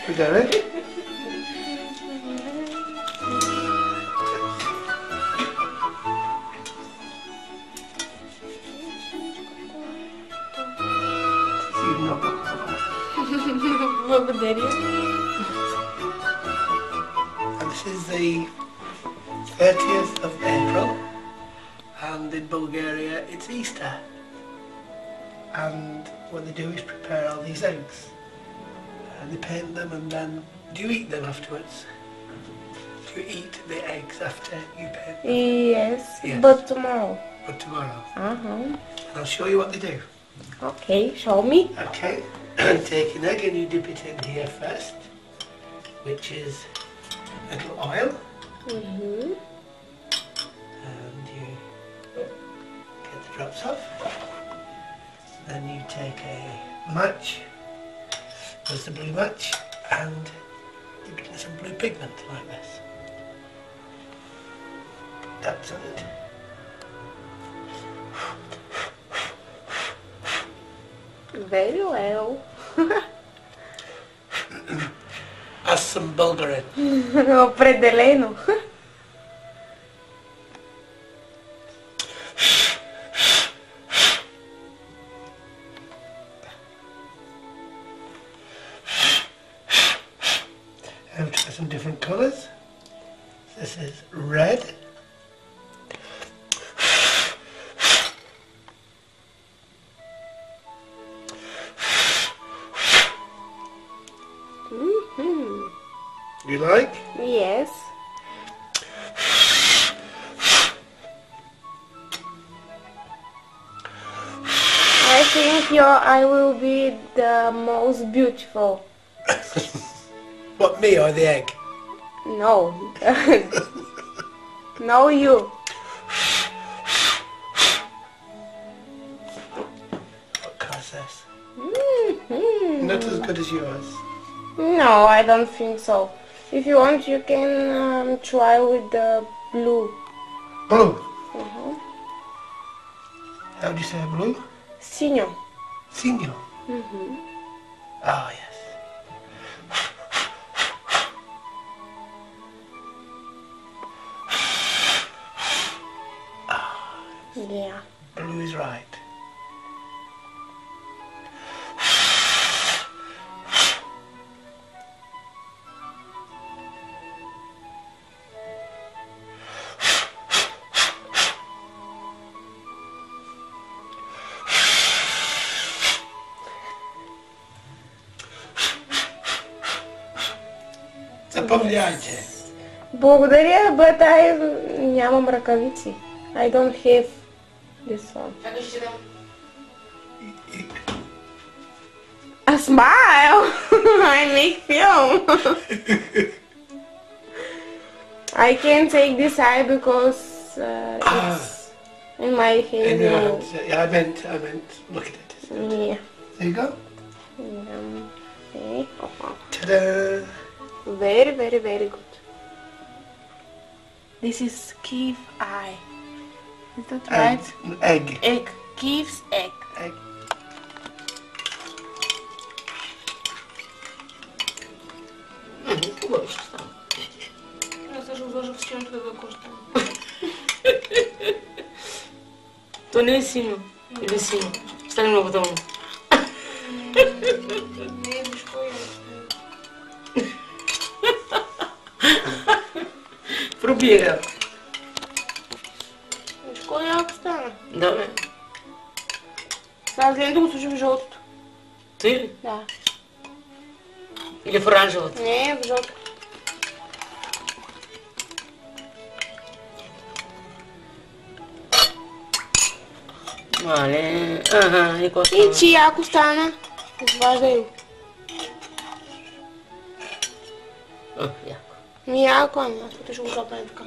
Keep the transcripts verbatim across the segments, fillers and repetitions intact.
We got it. Благодарю. And this is the thirtieth of April, and in Bulgaria it's Easter. And what they do is prepare all these eggs. And they paint them, and then do you eat them afterwards? Do you eat the eggs after you paint them? Yes, Yes. but tomorrow. But tomorrow. Uh-huh. And I'll show you what they do. Okay, show me. Okay, and take an egg and you dip it in here first, which is a little oil. Mm-hmm. And you get the drops off. Then you take a match, there's the blue match, and dip it in some blue pigment like this. That's it. Very well. Add some Bulgarin. Определено. I've tried some different colours. This is red. Mm-hmm. You like? Yes. I think your eye will be the most beautiful. What, me or the egg? No. No, you. What colour's this? Mm-hmm. Not as good as yours. No, I don't think so. If you want, you can um, try with the blue. Blue? Uh-huh. How do you say blue? Синьо. Senior. Mm-hmm. Ah, yes. Yeah. Blue is right. Запомняйте. Благодаря, but I нямам ръкавици. I don't have this one. A smile! I make film. I can't take this eye because uh, it's in my hand. In your hands. Yeah, I meant, I meant, look at it. Yeah. There you go. Um, okay. Ta-da! Very, very, very good. This is Kiev eye. Is that right? Egg. Egg. Kiev's egg. Egg. Хубаво ще стане. Аз ще го сложа в синьото да го коштам. То не е синьо. Или синьо. Стане много долу. Не, виж кой е. Пробира. Виж кой яко стана. Да, бе. Сега гледам да го сложим в жълтото. Ти ли? Да. Или в оранжевото? Не, в жълто. Мале, ага, и какво стана? И че яко стана. Изваждай го. О, яко. Ми яко, ами аз пъти ще го запаня така.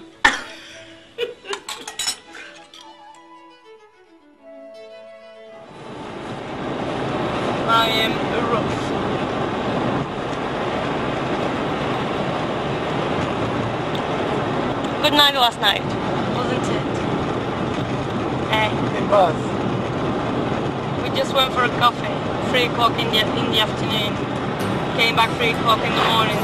I am a rose. Good night last night, wasn't it? Eh? It was. We just went for a coffee, three o'clock in the in the afternoon. Came back three o'clock in the morning.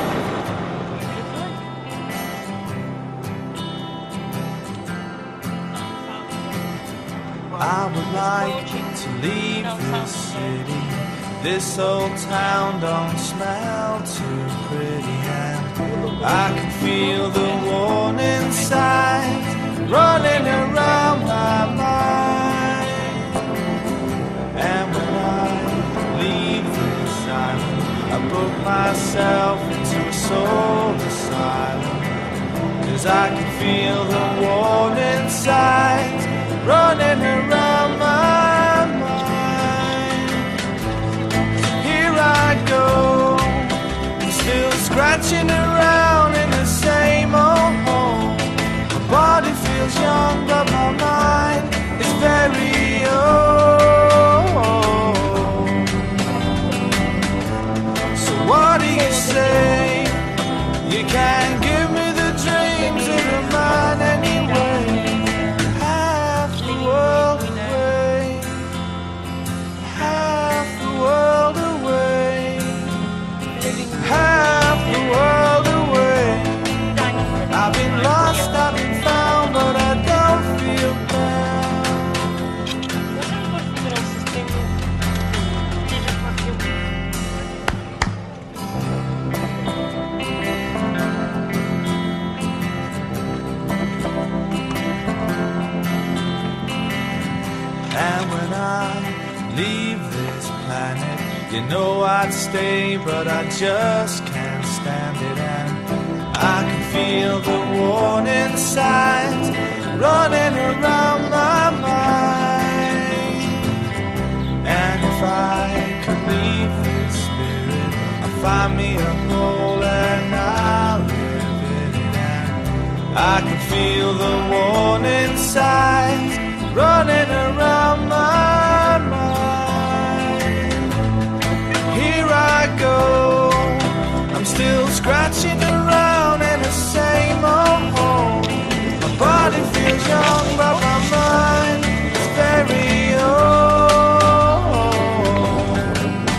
I would like to leave this city. This old town don't smell too pretty, and I can feel the warning signs running around my mind. And when I leave this island, I book myself into a soul asylum, 'cause I can feel the warning signs running around my mind. Here I go, still scratching around in the same old hole. My body feels young, but my mind is very old. So what do you say? You can't give me the dreams of a man anyway. Half the world away, half the world away, half the world away. I've been lost, I've been found, but I don't feel down. And when I leave this planet, you know I'd stay, but I just can't stand it. And I can feel the warning signs running around my mind. And if I could leave this spirit, I'll find me a hole and I'll live in it. And I can feel the warning signs running around my mind. Here I go, I'm still scratching around in the same old hole. My body feels young, but my mind is very old.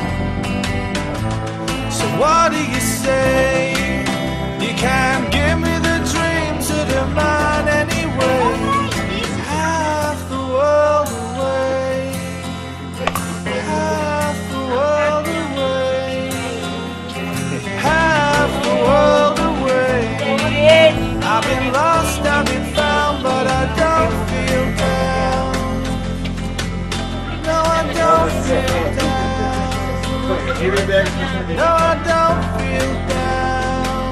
So what do you say? You can't give me the dreams of the mind anyway. Half the world away, half the world away, half the world away. I've been lost, I've been found, but I don't feel down. No, I don't feel down. No, I don't feel down.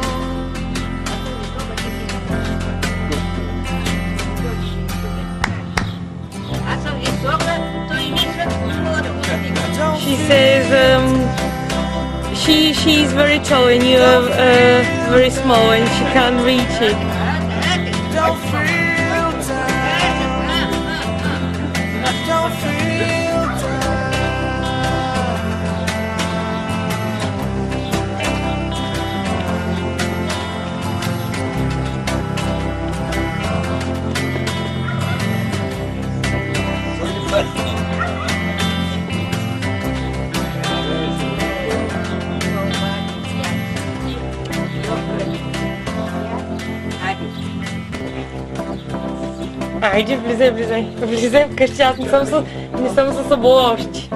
She says um, she she's very tall and you're uh, very small and she can't reach it. Don't feel down. Don't feel down. Айде, влизай, влизай. Влизай вкъщи, аз не съм с, не съм с събола още.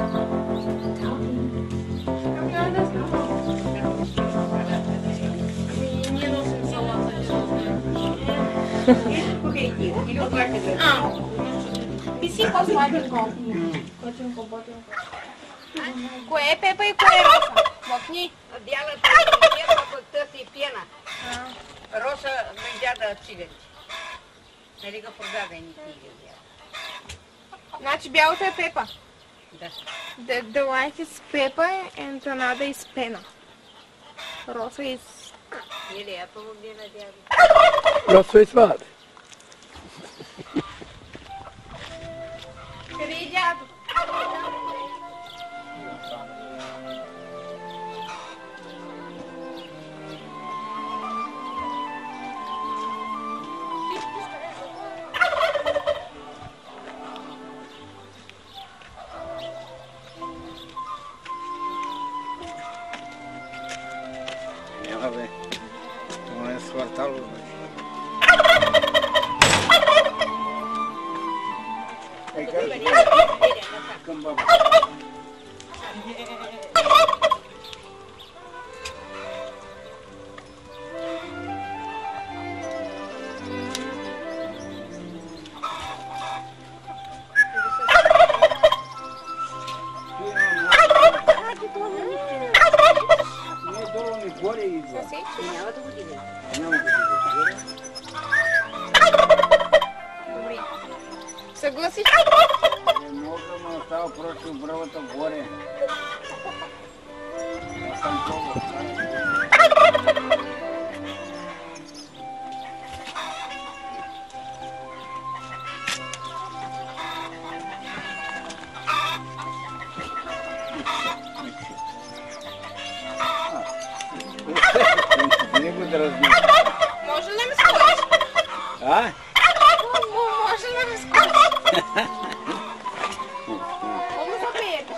Кое е Пепа и кое е Роса? Мокни. Бялата е пък тъси пена. Роса ме да цигарите. Нали го продаде ни цигари. Значи бялата е Пепа. Да. The, the white is Peppa and another is Pena. Rosa is... Или я помогне на дядо. Rosa is what? Къде е дядо? Абе, това е свъртало. Ей, кажи, към баба. Няма да го дига. Няма да го дига. Добре. Съгласих? Не мога, но става просто бравата горе. Аз съм пробвал. Не го да разбира. Може ли ми скочи? А? Може ли ми скочи? Много запиете.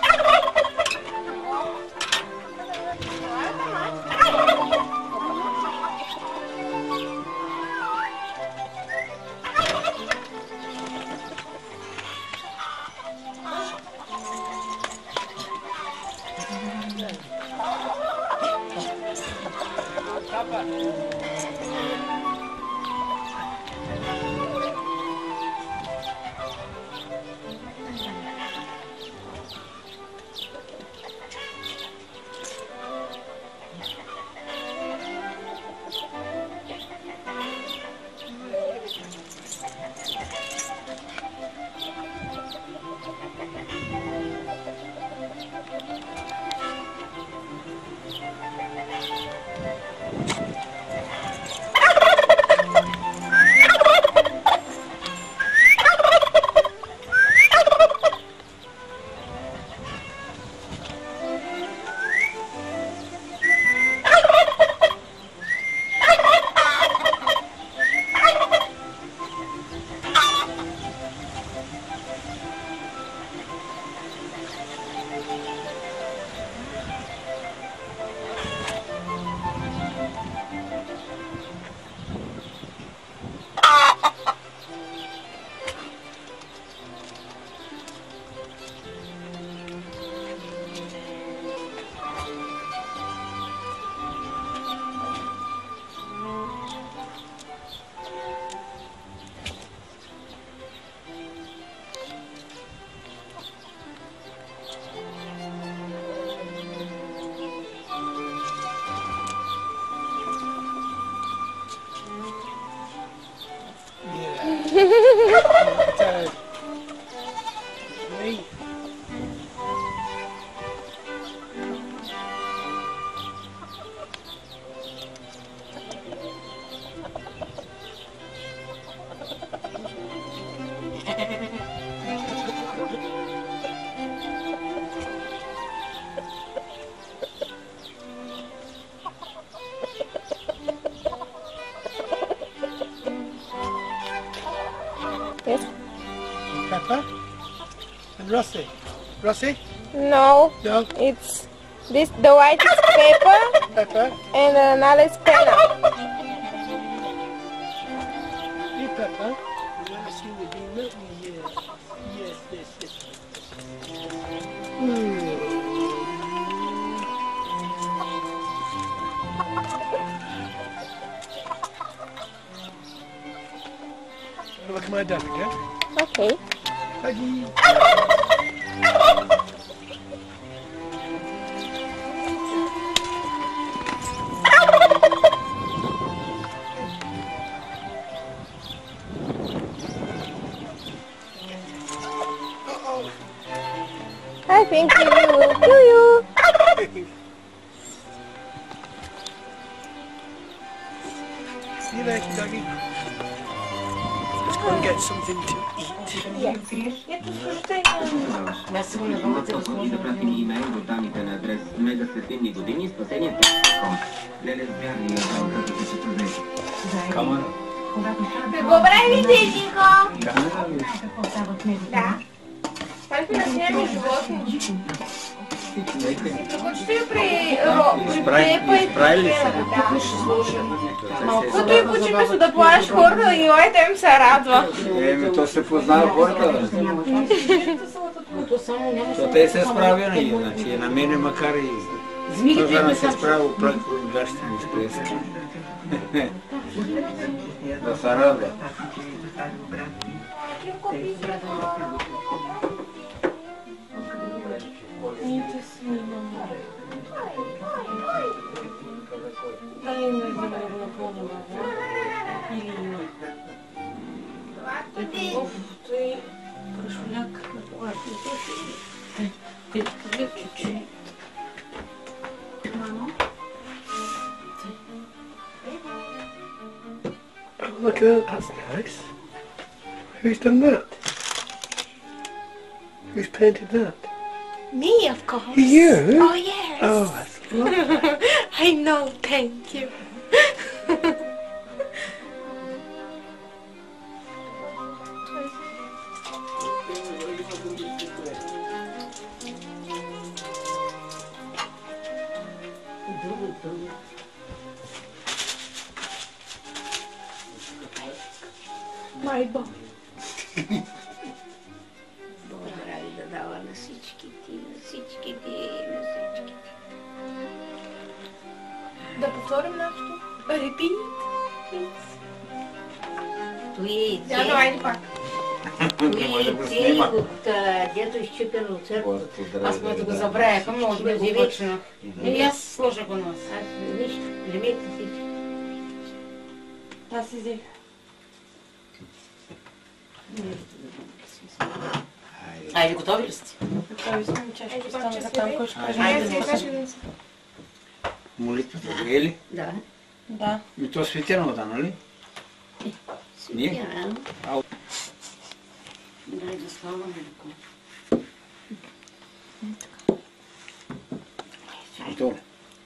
So, me. Yes. Pepper and Rossi. Rossi? No. No. It's this. The white is pepper Pepper. and another is penna. You pepper. You ever seen the bee milk? Yes. Yes, yes, yes. Hmm. Look at my dad again. Okay. Peggy. I think we will kill you. See you later, doggy. Let's go and get something to eat. Аз сигурно не знам да И да прати ми имейл до дамите на адрес Мега Светлинни години, спасение точка ком. Леле сбярни на жалката да се продаде. Камера. Какво правите, Динко? Камера ли? Да. Пак да снимаме животни. Почти при Пепа и Изправили се. Като и почипи да плаш хората и ой, те им се радва. Еми, то се познава хората. То те се справя, иначе на мене макар и то да не се справя, плако гащи ми изплеска. Да се радва. Дай не знам да го напълня баба. Или има. Оф, той кашуляк. Те, глед чуть-чуть. Мамо? Look at that, that's nice. Who's done that? Who's painted that? Me, of course. You? Oh, yes. Oh, that's lovely. I know, thank you. My God. Здрави да дава на всички ти, на всички ти, на всички ти. Да повторим нещо? Repeat. Той Да, давай пак. цели от дето изчупен от църквата. Аз моето го забравяха, може би го почнах. И аз сложа го нас. Аз нищо, вземете всички. Аз си взех. Айде, готови ли сте? Готови сме, чашки остана за там, кой ще каже. Айде, Молитвата го е ли? Да. Да. И то светено да, нали? Светено. Дай да слава малко. Готово.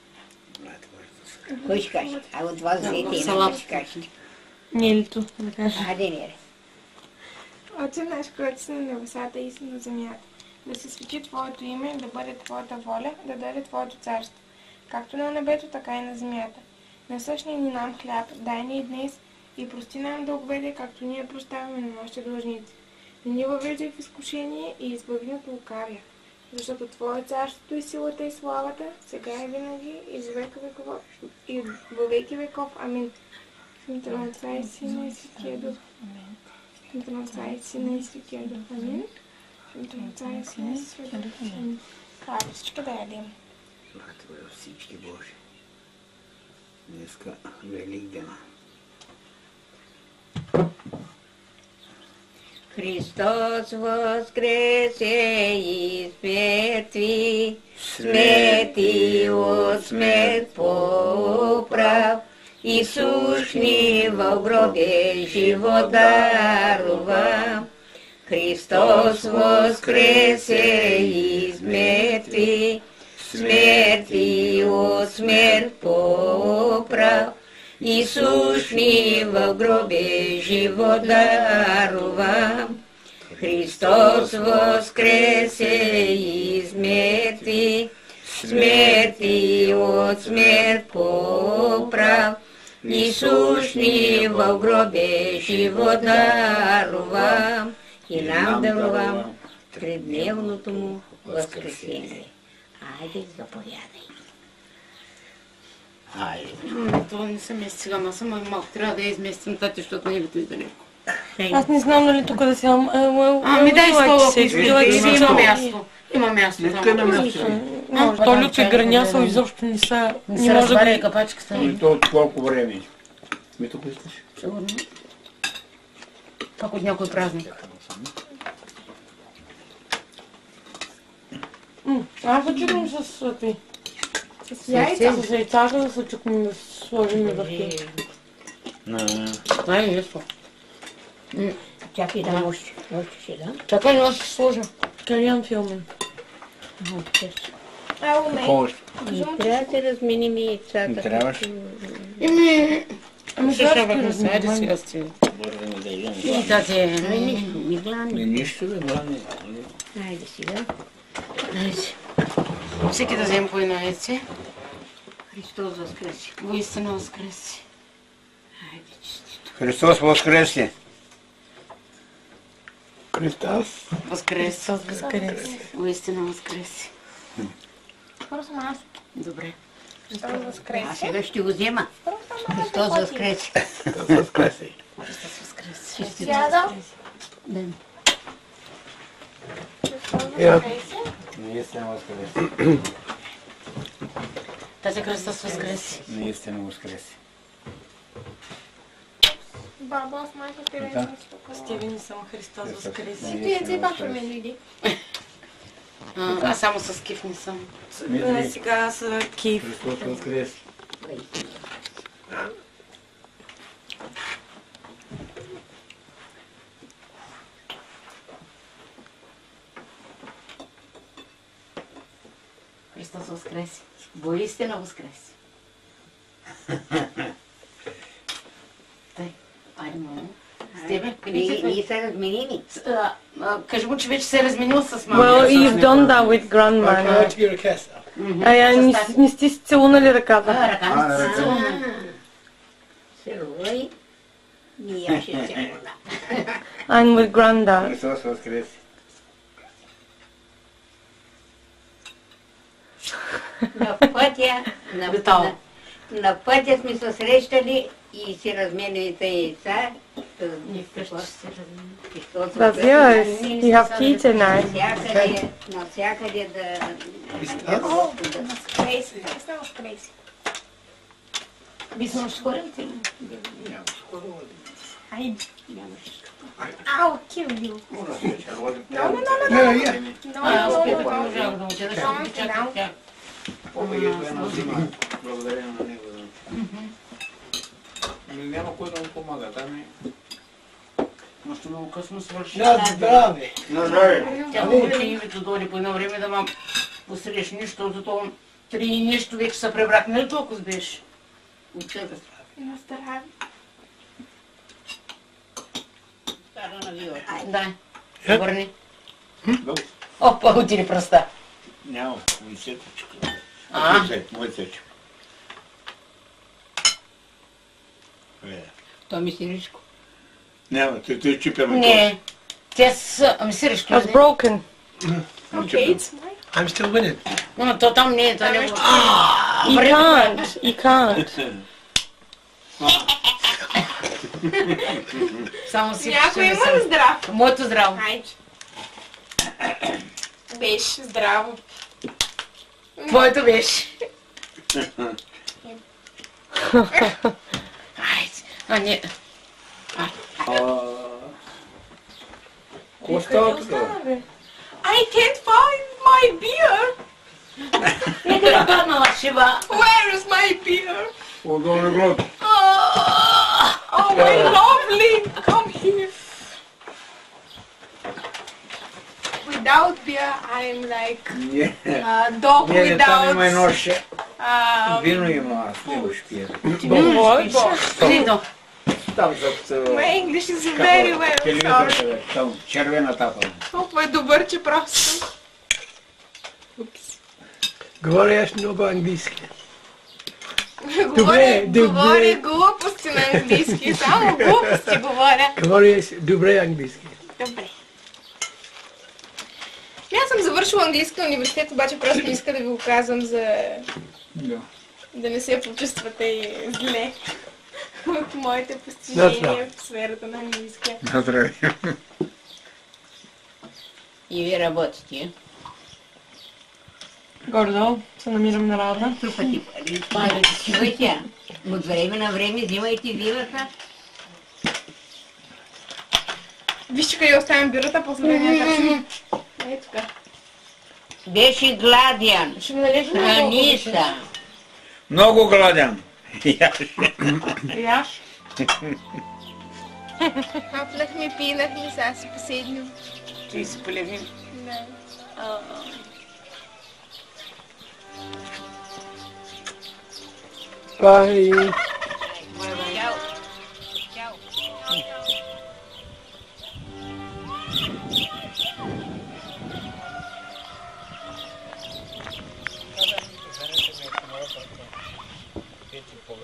Кой ще каже? А от вас двете и салат. ще кажете. Нилито, да кажа. Айде, не. Отче наш, който си на небесата и си на земята, да се свети Твоето име, да бъде Твоята воля, да дойде Твоето царство, както на небето, така и на земята. Насъщни ни нам хляб, дай ни и днес и прости нам дълговете, както ние прощаваме на нашите длъжници. Не ни въвеждай в изкушение и избави ни от лукавия, защото Твое царството и силата и славата, сега и винаги, и във века веков, и във веки веков. Амин. В името на Отца и Сина и Светия Дух. В името на Отца и Сина и Светия Дух. Амин. В името на Отца и Сина и Светия Дух. Амин. Хайде всички да ядем. Слава Твоя всички Божи. Днеска Великдена. Христос воскресе из мертви, смерти от смерть поправ, и сушни в гробе живот дарува. Христос воскресе из мертви, смерти от смерть поправ, и сушни в гробе живот дарува. Христос воскресе из мертви, смерти от смерть поправ, и сушни в гробе живот дарува. И нам дарува тридневното му възкресение. Айде, заповядай. Айде. Това не се мести сега, ама само малко трябва да я изместим тати, защото не го далеко. Аз не знам дали тук да сядам. Ами дай стола, ако искаш. Има Има място. Има място. Нека на място. То Люка е гърнясал, изобщо не са... Не се разбаря капачката. И то от колко време? Ми тук искаш? Сигурно. Пак от някой празник. Аз се чукнем с ти. С яйца. С яйцата да се чукнем да сложим и върхи. Това е ясно. Чакай да можеш. Можеш ли да? Чакай, но аз ще сложа. Калиан филмен. А, умей. Трябва да разменим яйцата. Не трябваш? Ими... Ами Ще да, ще ще бъдем сега, айде сега сте. И тази е... Ами нищо, ми главни. Не, нищо бе, главни. Айде сега. Айде. Всеки да вземе по едно яйце. Христос възкреси. Воистина възкреси. Хайде, честито. Христос воскресе! Христос. Възкреси. Възкреси. Воистина възкреси. Скоро съм аз. Добре. Христос А възкреси. сега ще го взема. Скоро съм аз. Христос възкреси. Христос възкреси. Христос възкреси. Честито. Сядам. Да. Христос Я. възкреси. Наистина воскресе! Тате Христос възкреси. Наистина воскресе! Баба, аз майка ти Да. не съм спокойна. Стивен съм Христос възкреси. Ти яйце пак ще ме дойди. А, аз само с киф не съм. Е, Сега са киф. Христос воскресе! Христос възкреси. Воистина възкреси. Тъй, айде, мамо. С тебе, къде Ние ти? ние са разменени. А, а, Кажи му, че вече се е разменил с мама. Well, you've done that with grandma Как now. ти ръка са? А я не, не сте си целунали ръката. А, ръка А, не се ръка. целуна. Целувай. Ние ще целуна. I'm with granddad. Христос воскресе! На пътя, на, Витал. на, на пътя сме се срещали и си разменяме тези яйца. Ние вкъщи ще се разменим. Христос That's yours. You have tea tonight. Навсякъде, навсякъде да... О, възкреси. Христос възкреси. Би съм скоро ти. Айде. I'll kill you. No, no, no, no, Не, no. я. No, А, no, успях no, да no. можах да отида, ще Calm ги чакам down. тях. Благодаря на него. Ами няма кой да му помага, там е. Още много късно свърши. На здраве. На здраве! Тя му че името дойде по едно време да ма посрещне, нищо, зато три и нещо вече се пребрах. Не толкова беше. Учета. На здраве. Кара на вила. Да. Е? Върни. Добре. Опа, отиде пръста. Няма, мой сеточка. А? Мой сеточка. Е. То ми си ришко. Няма, ти ти чупя ме. Не. Те са... Ами си решки. That's broken. Okay, it's mine. I'm still winning. Но то там не е, то не е. You can't. You can't. Само си Някой има ли здрав? Моето здраво. Айде. Беше здраво. Твоето беше. Айде. А, не. Какво става тук? I can't find my beer. Нека да паднала шиба. Where is my beer? Отдолу на глот. Oh, my lovely. Come here. Without beer, I'm like Не. a dog Не, там има without. едно ше. Uh, Вино има, аз не го ще пия. Лидо. Там зад my English is very well. Sorry. телевизората, бе, там червена тапа. Толкова е добър, че просто. Говориш много английски. Говоря, добре. говоря глупости на английски. Само глупости говоря. Говориш добре английски. Добре. Аз съм завършила английски университет, обаче просто не иска да ви го казвам, за Да. да не се почувствате зле от моите постижения в сферата на английския. На здраве. И вие работите. Гордо, се намирам на работа. Трупати пари. Стойте. От време на време взимайте вината. Вижте къде оставям бюрата, после да не търсим. Ей тук. Беше гладен. Ще ми належи много. Ханиса. Много гладен. Яш? Хапнахме, пинахме, сега си поседнем. Ти си полевим. Да. Бай. Чао. Чао.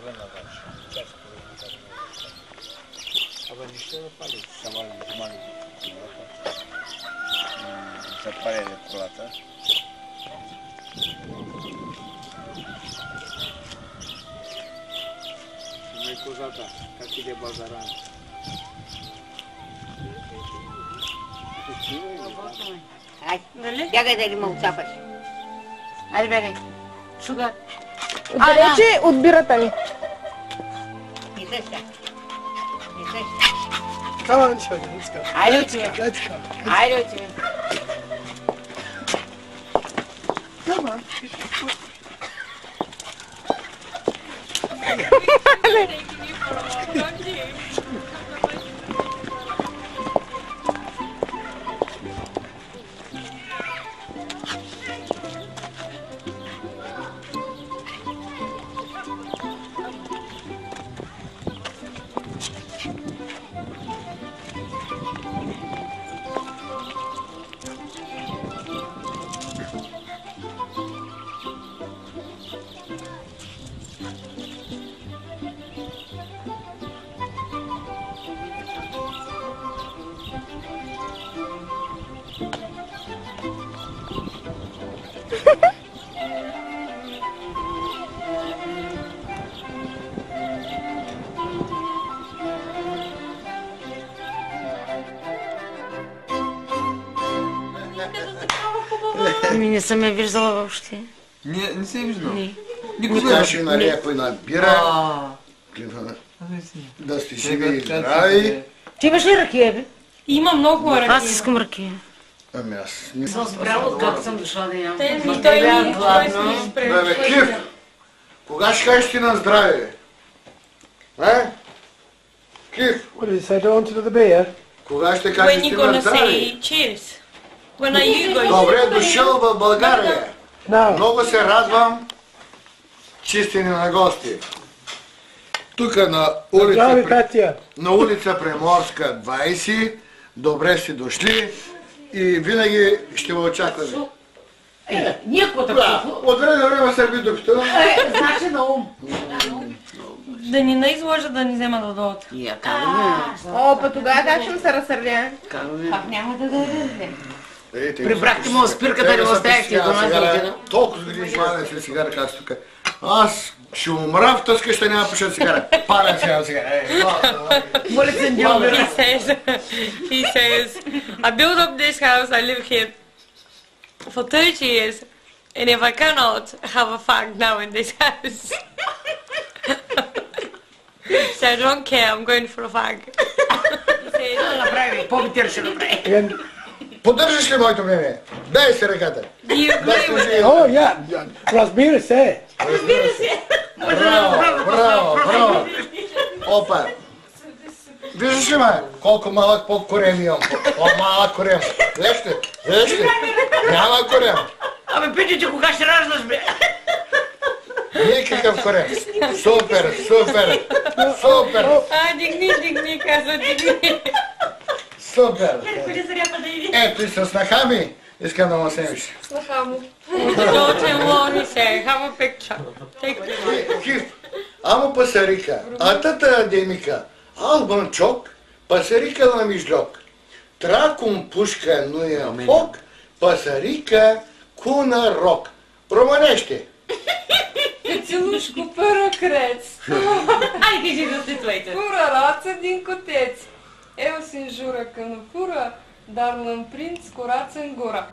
половина дальше. Час половина. Абе нищо да пали. Сама взимали колата. Запалили колата. И козата, как иде базара. Айде, бягай да ли ме отцапаш. Айде, бягай. Шугар. Отдалече от бирата ми. И сега. И сега. Come on, children, let's go. Айде, отивай. Let's go. Айде, отивай. Come on. Ами не съм я виждала въобще. Не, не се е виждал. Не. Сега ще налия по една бира. Да сте живи и здрави. Ти имаш ли ракия, бе? Има много ракия. Аз искам ракия. Ами аз не Съм спряла от как съм дошла да ям. Те Ма ми те той бях ми гладна. Бебе, Кив, кога ще кажеш ти на здраве, бе? Е? Кив, What did you say? Don't want to do the beer? кога ще When кажеш you ти gonna на здраве? say cheers? When are you going? Добре дошъл в България. No. Много се радвам, че сте ни на гости. Тук на улица, Здрави, Пре- Петя. на улица Приморска двайсет, добре сте дошли и винаги ще ви очакваме. Е, никога Да, такова. от време на време се допито. Е, значи на ум. Да ни не изложат да ни вземат да дойдат. Я, как да ме? О, па тогава как ще се разсърдя? Как да ме? Пак няма да дойде. Ей, те Прибрахте го му са- спирката, те не го му са оставихте писали до нас цигара. да отида. Толкова години шмаля си цигара, как си тук. Аз ще умра в тази къща, няма пуша цигара. Палям сега цигара. Ей, Моля се, не He умира. says, he says, I built up this house, I live here for thirty years, and if I cannot have a fag now in this house, so I don't care, I'm going for a fag. He says, Направи, по-битер ще направи. Again. поддържаш ли моето мнение? Дай се ръката. do you Дай agree with се Oh, yeah. Разбира се. Браво, браво, браво. Опа. Виждаш ли ме? Колко малък по-корем имам. По-малък корем. Виж ли? Виж ли? Няма корем. Абе, Петя, ти кога ще раждаш, бе? Никакъв корем. Супер, супер, супер, Ah, digni, digni, каза digni. супер. Ето и с снаха ми. Искам да му семиш. Daughter-in-law, he said, have a picture. Take it. Киф, амо пасарика, а тата адемика, албанчок, пасарика на мижлок. Тракум пушка нуя фок, пасарика куна рок. Проманещи. Целушко пара крец. Ай, кажи да се твоите. Фура раца един котец. Ево си жура къно фура, дарлан принц, корацен гора.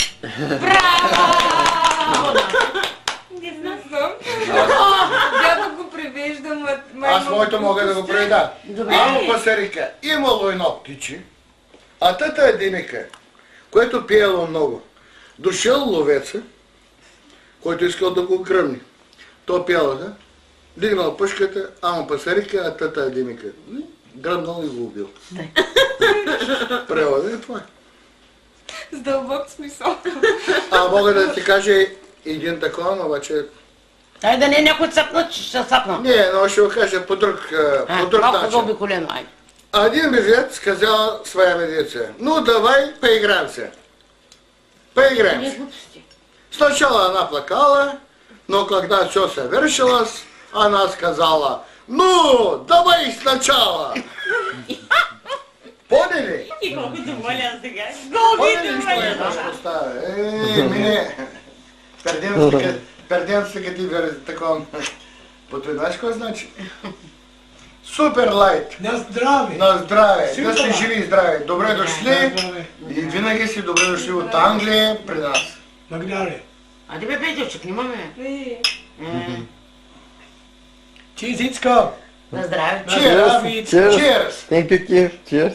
Не знам. Дядо го превежда, ма... Аз моето мога да го преведа. Амо пасарика, имало едно птиче, а тата адемика, което пиело много. Дошъл ловеца, който искал да го гръмни. То пяло, да? Дигнал пушката, амо пасарика, а тата адемика. Гръмнал и го убил. Превода е това. С дълбок смисъл. А мога да ти кажа един такова, но обаче... Ай да не е някой цъпнат, че ще цъпна. Не, но ще го кажа по друг, по друг Малко начин. заобиколено, ай. Один медведь сказал своя медведице: ну давай поиграемся. Поиграемся. Сначала она плакала, но когда все совершилось, она сказала: Ну, давай сначала. Поняли? И колкото воля сега. Поняли, что я нашу ставя? Ей, мене, перденци като ти вере таком. Потвой, знаеш какво значи? Супер лайт. На здраве. На здраве. Да Супер. сте живи и здрави. Добре дошли. здраве. И винаги си добре дошли от Англия при нас. Благодаря. А тебе Петевчик, немаме. Чизицко. На здраве. Cheers. Cheers. Thank you, Kir. Cheers.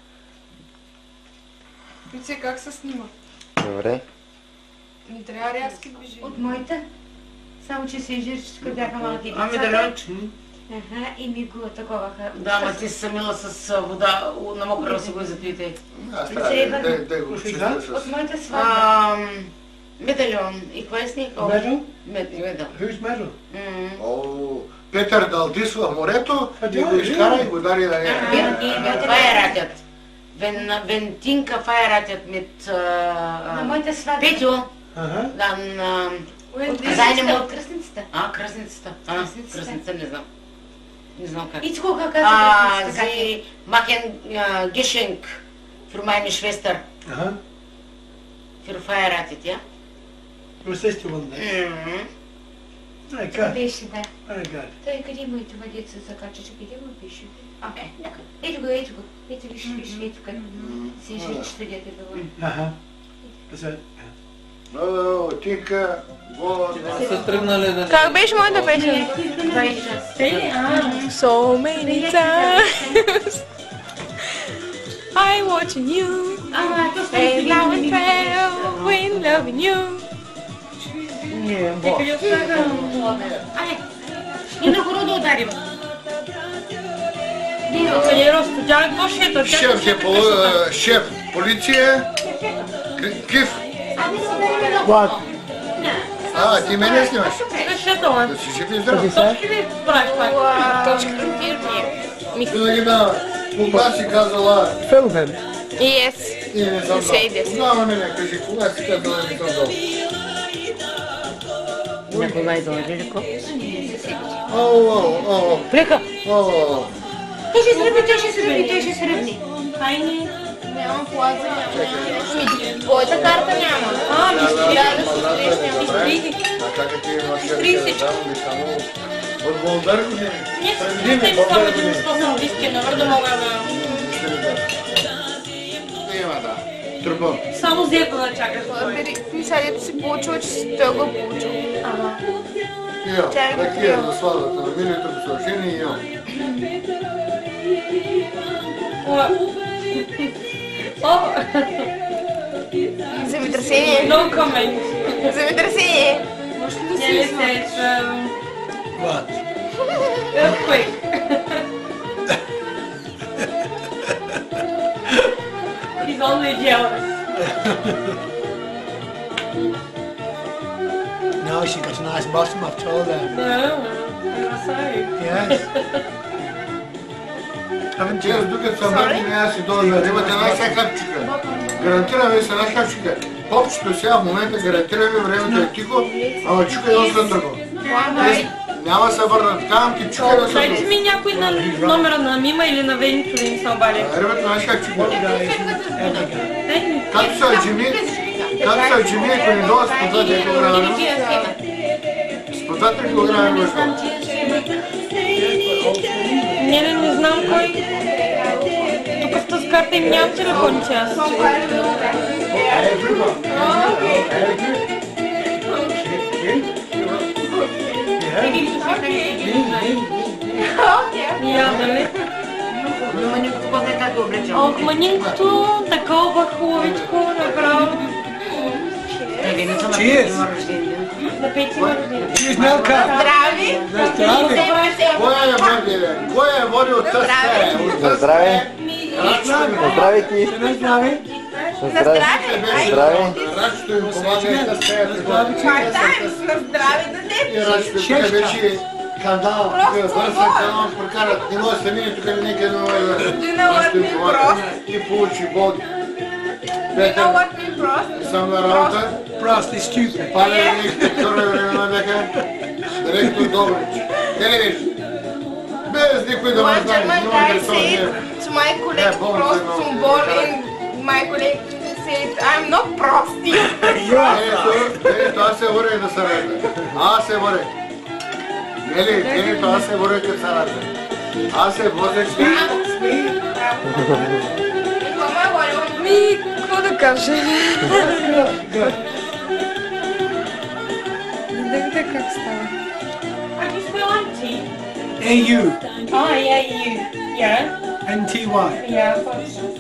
Пице, как се снима? Добре. Не трябва рязки движения. От моите. Само, че се изжирчиска бяха малки деца. Ами далеч. Аха, и ми го таковаха. Да, ама ти си самила с а, вода, у- на мокро си го запийте. Аз трябва да- да да го чистя От с... моята сватба. Ам, Медальон. И кой е с них? Медал? Мед- Медал. Who's medal? М. О, Петър Далдис в морето и го изкара и го дари на нея. Вен- И вен фаератят. Вен, вентинка фаератят мет... На моята сватба. Петю. Ага. Да, на... От Зайне му... от кръстницата. А, кръсницата. А, Кръстницата. кръсница не знам. Не знам как. И какво каза А, кръстницата? Как е? sie machen äh, Geschenk für meine Schwester. Aha. Für verheiratet, ja? Was ist die Wunde? Mhm. Very good. Беше, да. Very good. Той къде му и това деца закача, че къде му пише? А, ето го, ето го. Ето виж, виж, ето къде. Си жирчета дете било. Aha. Is that... О, тика, вот. Са тръгнали да... Как беше моята песен? So many times I watching you and now I fell when loving you. Не, бо. Ай, и на горе да ударим. Къде росто? Тя е по-шето. Шеф е по... шеф, полиция, Кив. What? А, ти мене снимаш? Шето, ма. Да си жив и здрав. Точки ли правиш пак? Точка фирми. Винаги да, кога си казала... Film him. Yes. И не съм Say дал. this. Тогава мене кажи, кога си казала не съм дал. Някой май дойде ли ко? О, о, о, Плека! о. Той ще сръбни, той ще сръбни, той ще сръбни. Хайни. Нямам плаза, нямам. Твоята карта няма. А, ми Изтриги. А как ти имаш шеф, да, ми само... От Болдар години. Не, Преди ми, не Болдар само години. един, що съм близки, навър да мога да... Има, да. Трупа. Само зето да чакаш. Ти сега дето си получила, че си той го е получил. Ага. Имам, такива за сватбата на миналото ми съобщение имам. О, Земетресение. no comment. Земетресение. Не ли се, What? earthquake. He's only jealous. No, she got a nice bottom, I've told her. No, I'm sorry. Yes. Haven't Че, you? докато съм мъртви, няма си долу да имате една сега хапчика. Гарантирам ви с една хапчика. Попчето сега в момента гарантирам ви времето е тихо, ама чука едно след друго. Няма се върнат. Казвам ти, чука едно след Дайте друго. ми някой на номера на Мима или на Венито да им се обади. Ребята, знаеш как чука? Guys, ever guy. Дай ми. Както са джими, както са джими, ако не долу с по два-три килограма. С по два-три килограма го изпълня. Не, не, не знам кой. Тук в тази карта им нямам телефоните аз. Я, нали? Но манинкото после как го облечем? Ох, манинкото, такова хубавичко, направо. Или не съм Cheers. на рождение. На пети рождение. Cheers, Nelka. Здрави. Здрави. Кой я води, бе? Кой я води от тази стая? От тази Здраве. Здраве, Кир. На здраве. На здраве. Ай, Здраве. Рачето им помага и тази стая. на здраве да не. И Рачето тук вече кандал, тук бързан канал прокарат. Не може да се мине тук нека не може да... Рачето им помага и получи боди. Петър, съм на работа. Prost is stupid. Пален инспектор времена бяха. Директор Добрич. Те ли виж? Без никой да ме One знае. German няма guy да стане. said to my colleague Yeah, bones Prost and all. Zumbor and my colleague said I'm not Prosty. Ето, ето, аз се въря да се раде. Аз се въря. Нели, ето, аз се въря като се раде. Аз се въря че... Ми, какво да кажа? Видите как става. How do you spell auntie? A U Oh, yeah, you. Yeah. N T Y. Yeah, I thought so.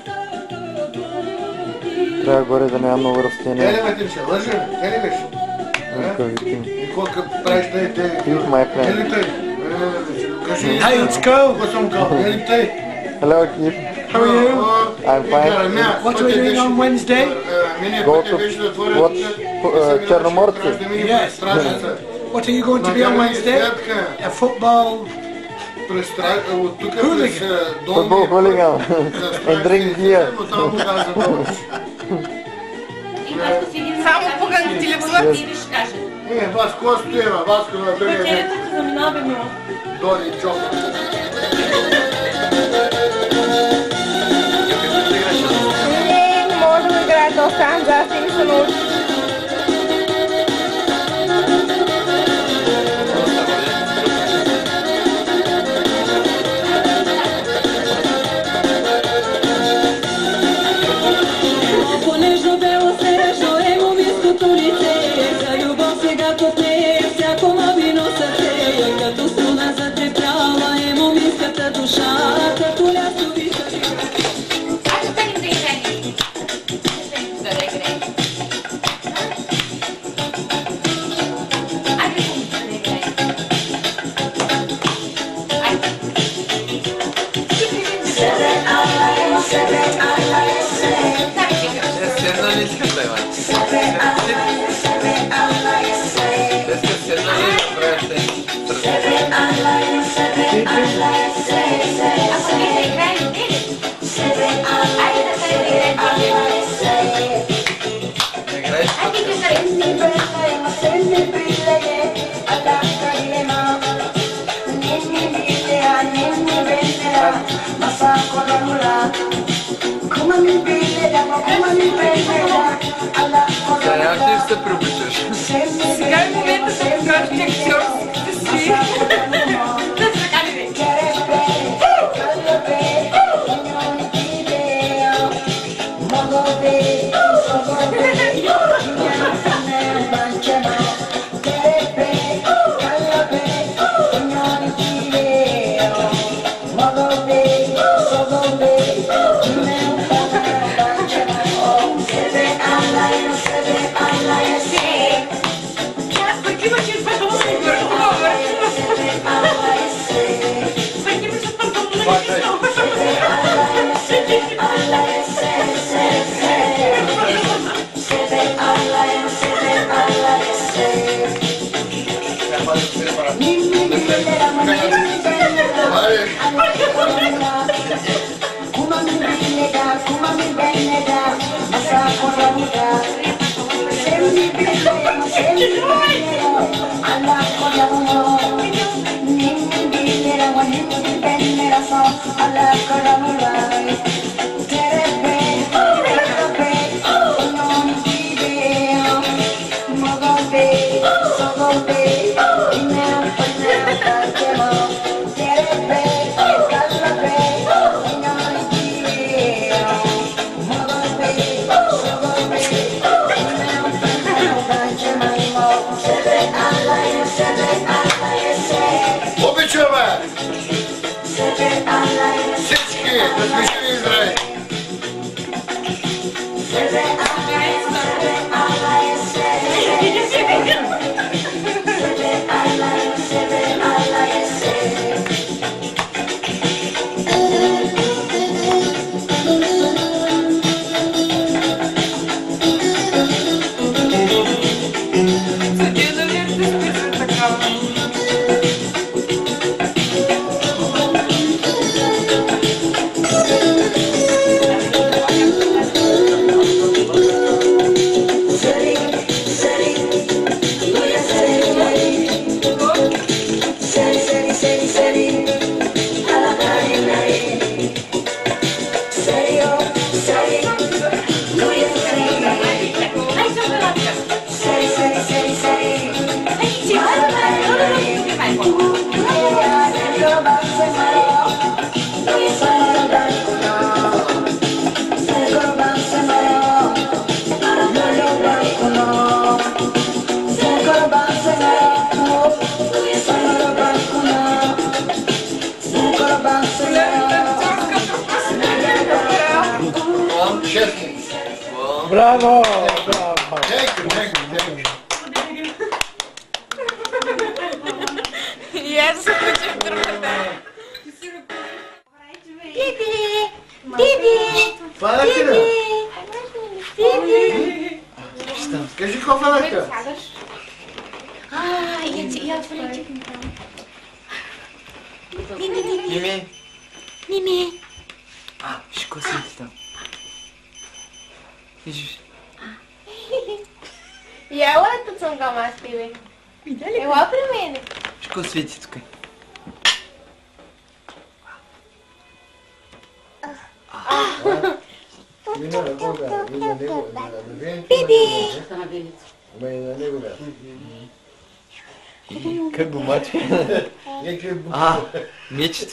Трябва горе да няма много Те растения. ли ме тимче, лъжи ли? Те ли беше? Ръкавици. И колко правиш тъй, тъй? He's my Те ли friend. тъй? Кажи... Hey, let's go. Какво съм кал? Те ли тъй? Hello, Keith. How are you? I'm fine. What are we doing on Wednesday? Go to watch uh, Черноморци. Yes. What are you going to be on Wednesday? A football. От тук Хулиган. през Football hooligan. And drink beer. Само поган телефонът и Yes. Не, вас какво стои, бе? Вас какво да дойде? Пътята заминава мимо. Доли и чока. Не, не може да играе доста, аз аз не се научи. Понежно бело свежо е момиското лице, за любов сега купне всяко мамино сърце, като струна затрепяла е момиската душа, като лясо виша вибра. Айде станем да играем. Станем да играем. Айде станем да играем. Айде. Себе алай, себе алай, себе. Седна ли искате, Иван? Себе алай, себе алай, себе. Те сте седнали и направите. Себе алай, себе алай, себе. Ако не да играем, не ли? Себе алай, себе алай, себе. Не играеш Айде тук. ги зарем. Semi brille, alla kalima. Nini brille, nini brille, masako ramula. Kuma mi brille, kuma mi brille, alla Сега ти се приближиш. Сега е момента да покажете актьорските си. Обичаме! Всички да сме живи и здрави! Браво! Тенки, тенки, тенки. И аз се включих в другата. Диди! Диди! Фанахте ли? Диди! Кажи какво фанахте? А, я отвлече. Мими. Мими. А, виж какво свети там. Виж. Ела е тук съм към аз, тебе. Ела при мене. Виж какво свети тук. Мина на Бога, мина на него, на Венци. Биби! Ама и на него бе. Как го мачи? А, мечето.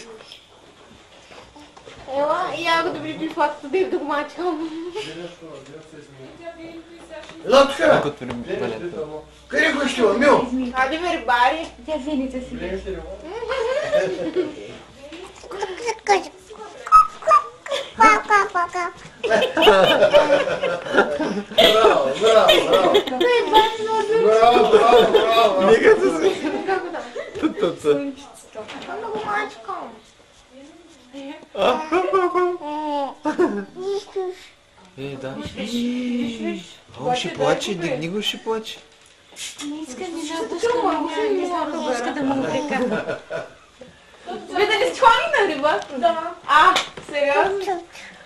Ела, и я го добри при фотото, да да го мачкам. Ела тук! Колко при балето. Къде го ще Мил? Ади ме рибари. Тя вените си. Пока-пока. Браво, браво, браво. Браво, браво, браво. Нека се си. Тутоца. Да го мачкам. Е, да. О, ще плаче, дигни го, ще плаче. Не иска ми жълто скъма, не знам да иска да му прека. Вие да не склони на риба? Да. А, сериозно?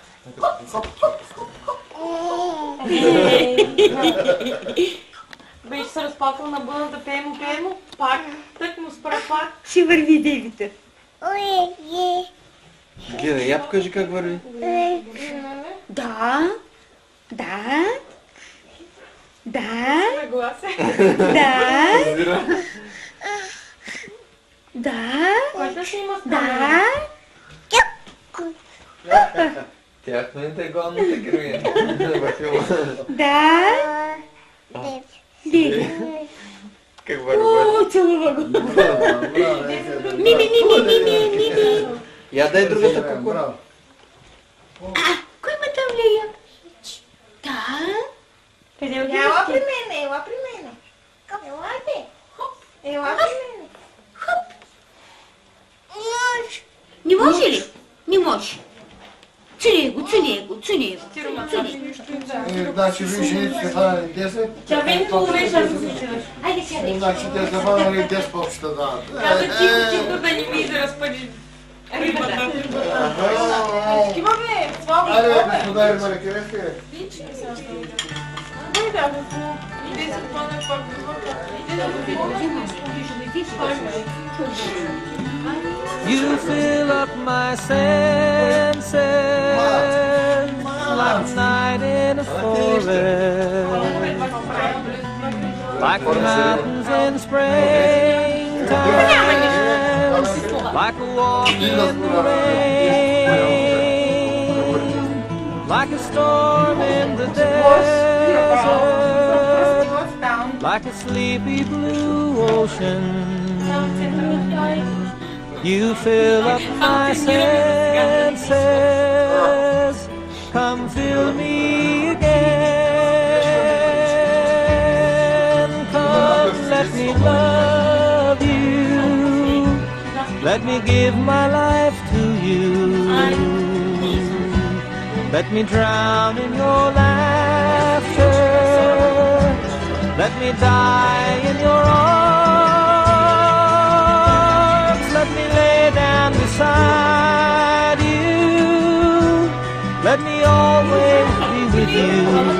Беше се разплакал на бъдната пеймо, пеймо, пак, тък му спра пак. Ще върви девите. Геда, я покажи как върви. Да. Да. Да. Съгласен. Да. Да. Който си има Да. Тя в момента е главната героиня във филма. Да. Ди. Как върви? О, целува го. Мими, мими, мими, мими. Я дай другата куку. А, кой ме там влия? Да. Къде отиваш? Ела при мене, ела при мене. Ела те. Ела при мене. Не може ли? Не може. Цели го, цели го, цели го. Значи ви жените хванали десет. Тя вени половеш, аз да си чуваш. Айде сядай. Значи те са хванали десет по общата дават. Каза тихо, тихо да не ми да разпъди рибата. Кима бе, това Айде, бе. господа Римари, къде сте? Дай да го сме. Иди се хвана пак. Иди да го видим. You fill up my senses like night in a forest, like the mountains in springtime, like a walk in the rain, like a storm in the desert, like a sleepy blue ocean. You fill up my senses, come fill me again. Come, let me love you, let me give my life to you. Let me drown in your laughter, let me die in your arms. Let me lay down beside you. Let me always be with you.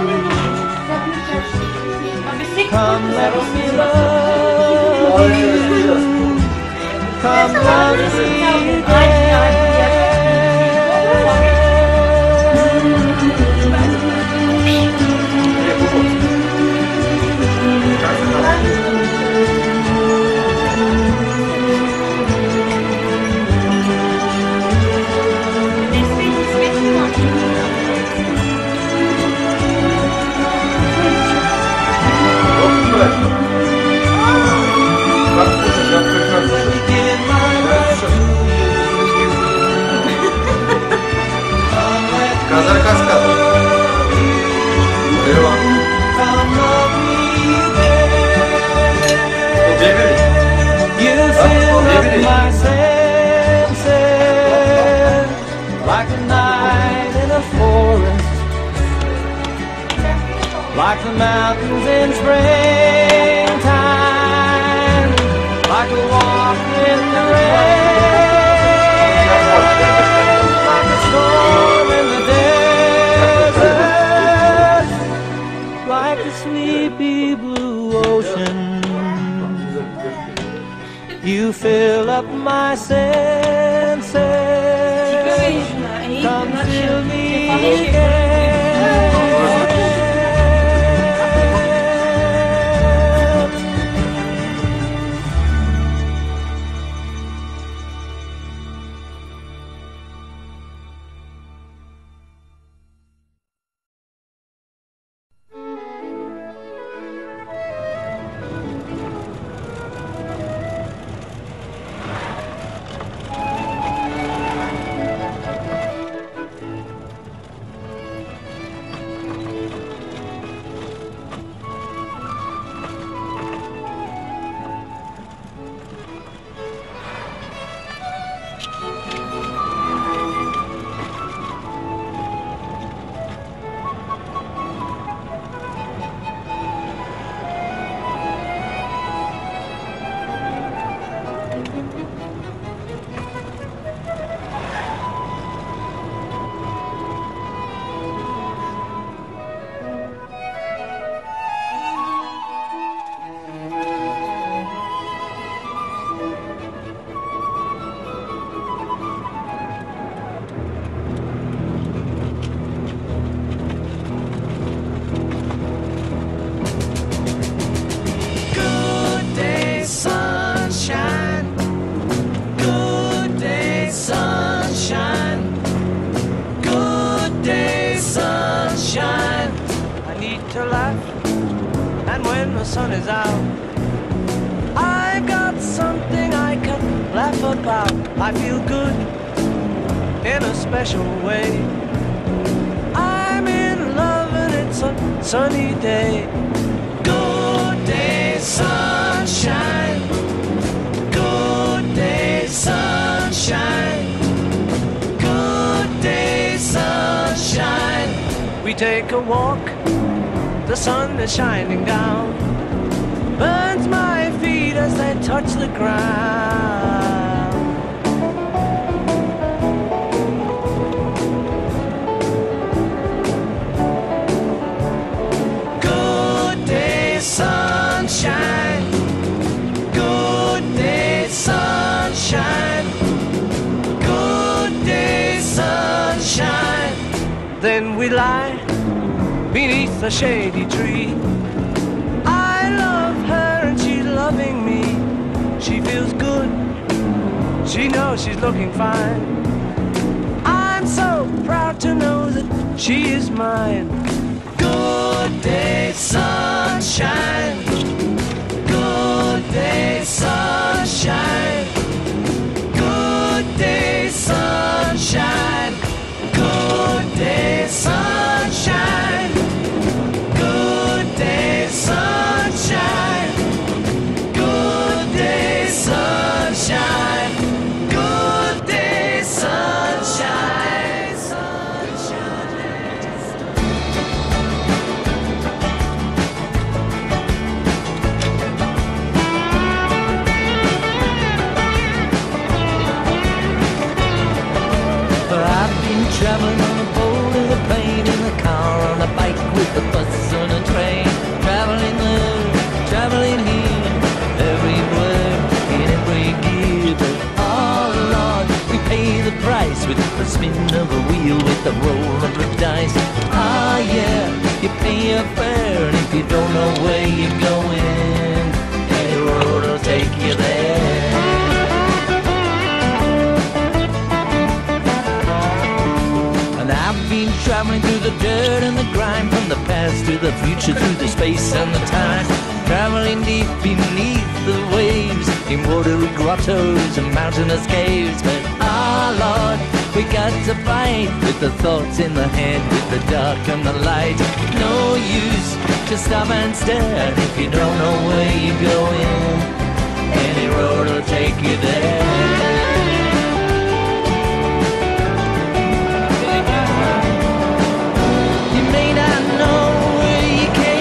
Come, let me love you. Come, love me again. Give my life to you. like the mountains in springtime, like a walk in the rain, like a storm in the desert, like the sleepy blue ocean. You fill up my senses, come fill me again. Sun is out, I got something I can laugh about. I feel good in a special way. I'm in love and it's a sunny day. Good day, sunshine. Good day, sunshine. Good day, sunshine. We take a walk, the sun is shining down, burns my feet as they touch the ground. Good day, sunshine. Good day, sunshine. Good day, sunshine. Then we lie beneath a shady tree. I love her and she's loving me. She feels good, she knows she's looking fine. I'm so proud to know that she is mine. Good day, sunshine. Good day, sunshine. Good day, sunshine. Good day, sunshine. Good day, sunshine. Good day, sunshine. Good day, sunshine. I've been traveling on a boat, in a plane, in a car, on a bike, with a bus, on a train. Traveling there, traveling here, everywhere, in every gear. But oh Lord, we pay the price with the spin of a wheel, with the roll of the dice. Ah yeah, you pay your fare, and if you don't know where you're going, any road will take you there. I've been traveling through the dirt and the grime, from the past to the future, through the space and the time. Traveling deep beneath the waves, in watery grottos and mountainous caves. But ah Lord, we got to fight with the thoughts in the head, with the dark and the light. No use to stop and stare, and if you don't know where you're going, any road will take you there. You may not know where you came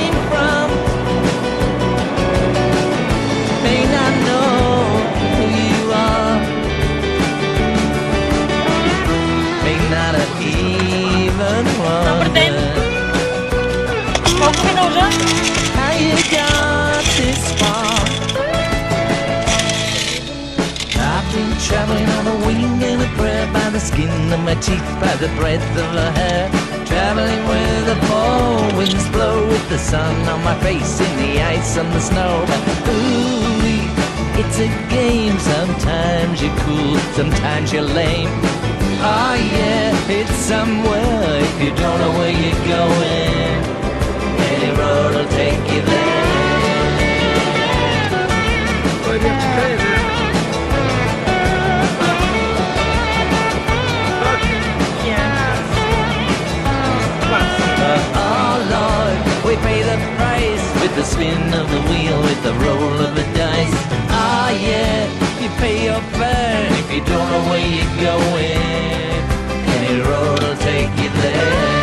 skin of my teeth, by the breadth of her hair. Traveling where the fall winds blow, with the sun on my face, in the ice on the snow. Ooh, it's a game. Sometimes you're cool, sometimes you're lame. Oh yeah, it's somewhere if you don't know where you're going. Any road will take you there. Why do you have to pay that? Oh Lord, we pay the price with the spin of the wheel, with the roll of the dice. Ah yeah, you pay your fare if you don't know where you're going. Any road will take you there.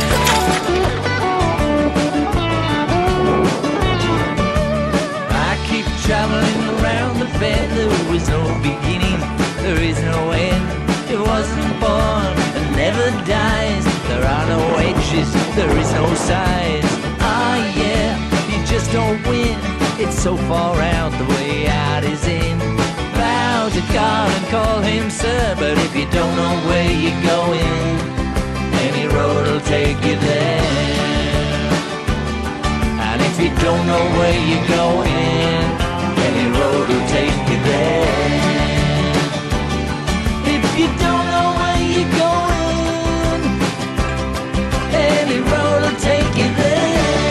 I keep traveling around the bend. There is no beginning, there is no end. It wasn't born and never dies. There are no edges, there is no size. Ah yeah, you just don't win. It's so far out, the way out is in. Bow to God and call him sir, but if you don't know where you're going, any road will take you there. And if you don't know where you're going, any road will take you there. If you don't know where you're going, any road will take you there.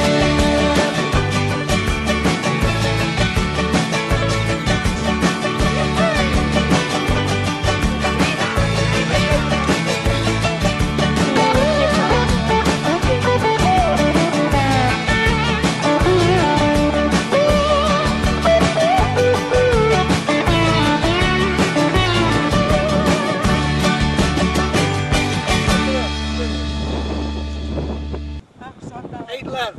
Eight left.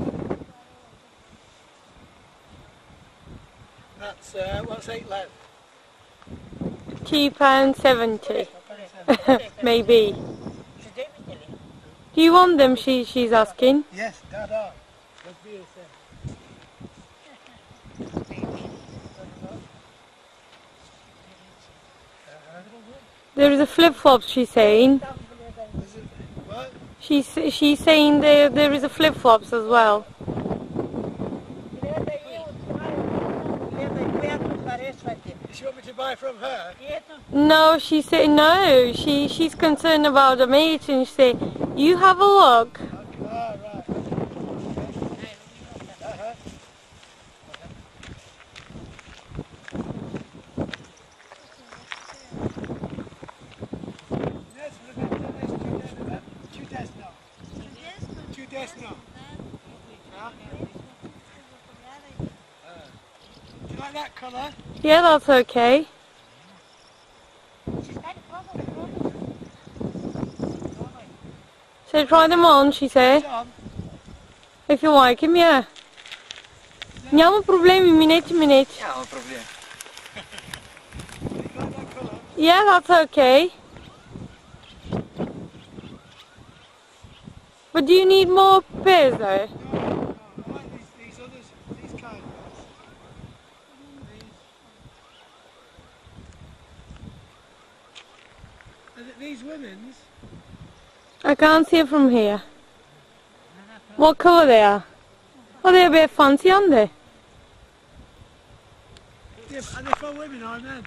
That's uh, what's eight left? Two pounds seventy. Maybe. Do you want them? She she's asking. Yes, Dada. There is a flip flop. She's saying. What? She's she's saying there there is a flip flops as well. Does she want me to buy from her? No, she said no. She she's concerned about the mate, and she said, "You have a look." Do you like that colour? Yeah, that's okay. So try them on, she said. If you like him, yeah. Няма проблеми, минете, минете. Няма проблем. Yeah, that's okay. But do you need more pairs though? These women's? I can't see it from here. What colour they are? Oh, they're a bit fancy, aren't they? Yeah, are they for women or men?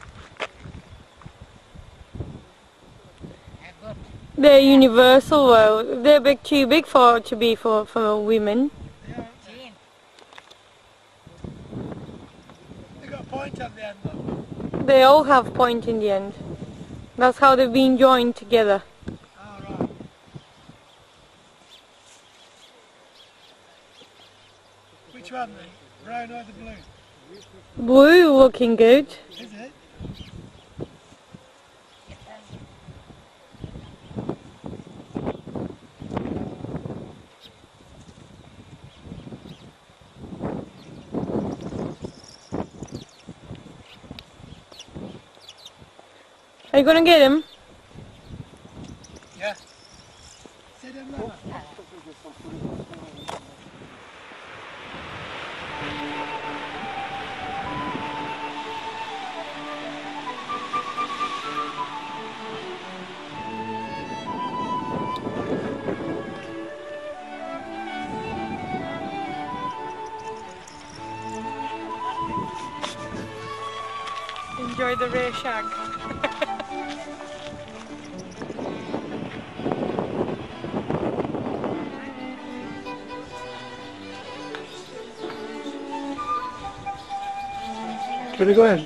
They're universal though. They're a bit too big for to be for, for women. They got a point on the end though. They all have point in the end. That's how they've been joined together. Oh, right. Which one then? Brown or the blue? Blue looking good. Is it? Are you gonna get him? Yeah. Sit him lower. enjoy the Ray Shag. Do you want to go in?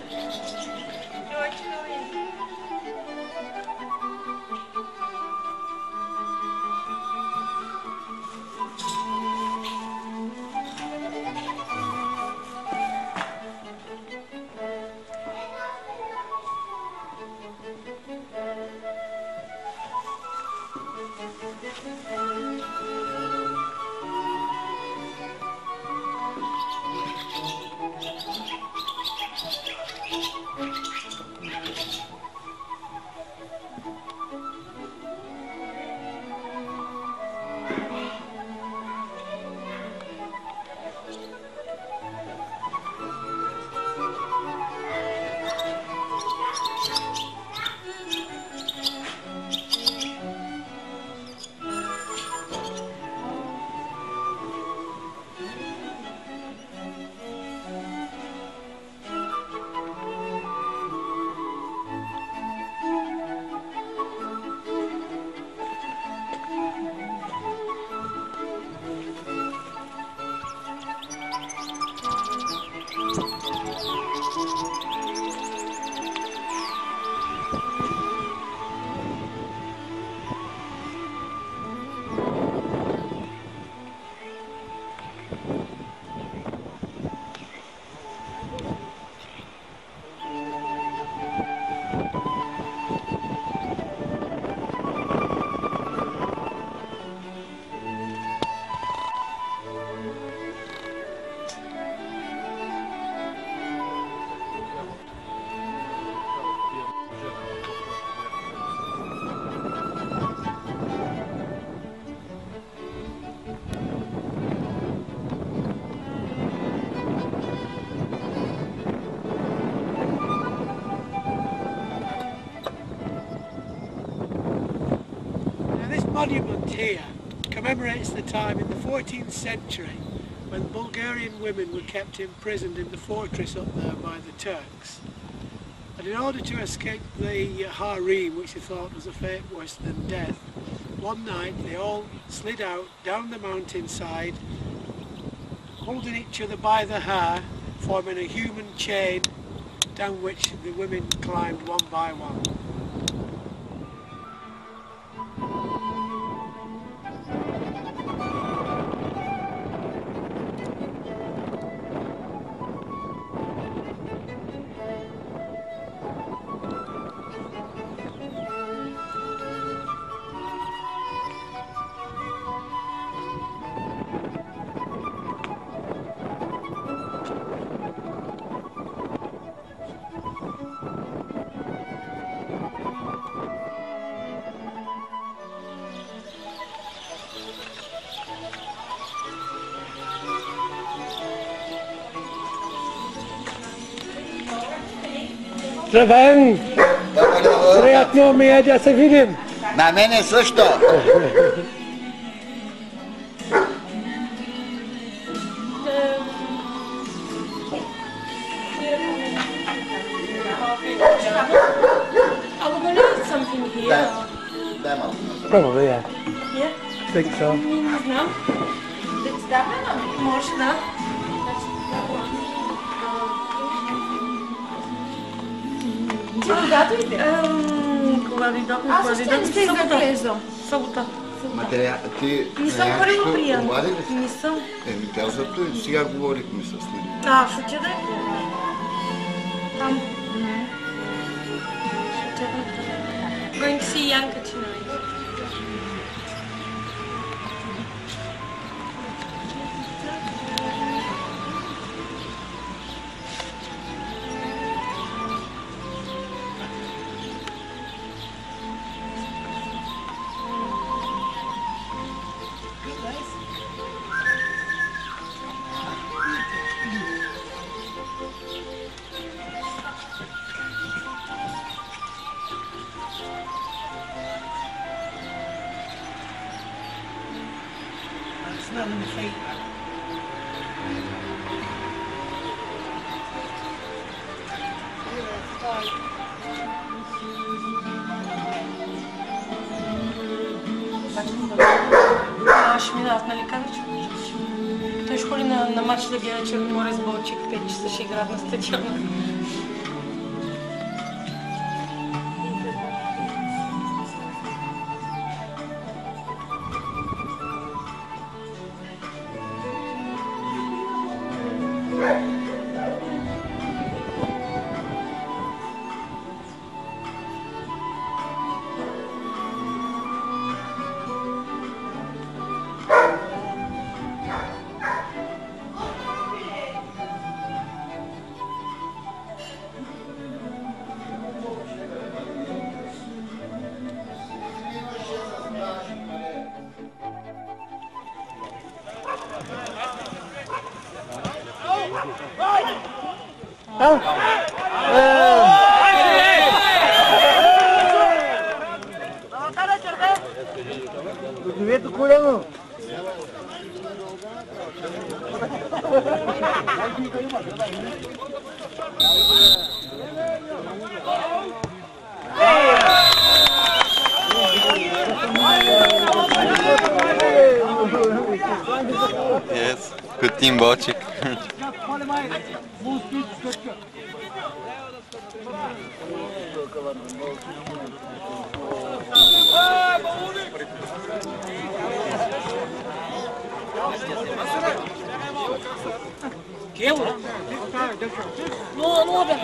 Monument here commemorates the time in the fourteenth century when Bulgarian women were kept imprisoned in the fortress up there by the Turks. And in order to escape the harem, which they thought was a fate worse than death, one night they all slid out down the mountainside, holding each other by the hair, forming a human chain down which the women climbed one by one. Здравей! Приятно ми е да се видим! На мене също! Are we going to eat something here? Probably, yeah. Yeah? I think so. No? Може да. Ти кога дойде? Кога дойдохме? Аз още не сте влезо. Събота. Материал, ти Не съм първо прием. обади ли си? Не съм. Еми, тя зато и сега говорихме с нея. А, ще отида ли? Там. Going to see Yanka tonight. Not in the feet. Yeah, it's fine. А, ще минат, нали казах, че той ще ходи на, на матч да гледа Черноморе с Балчик, пет часа ще играят на стадиона. Довето колено! Yes, good team, Balchik. Кево? Ну, ну, бе.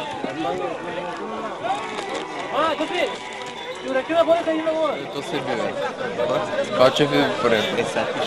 А, какви? Юракина болека има горе. To se bile. Kočev je presetiš.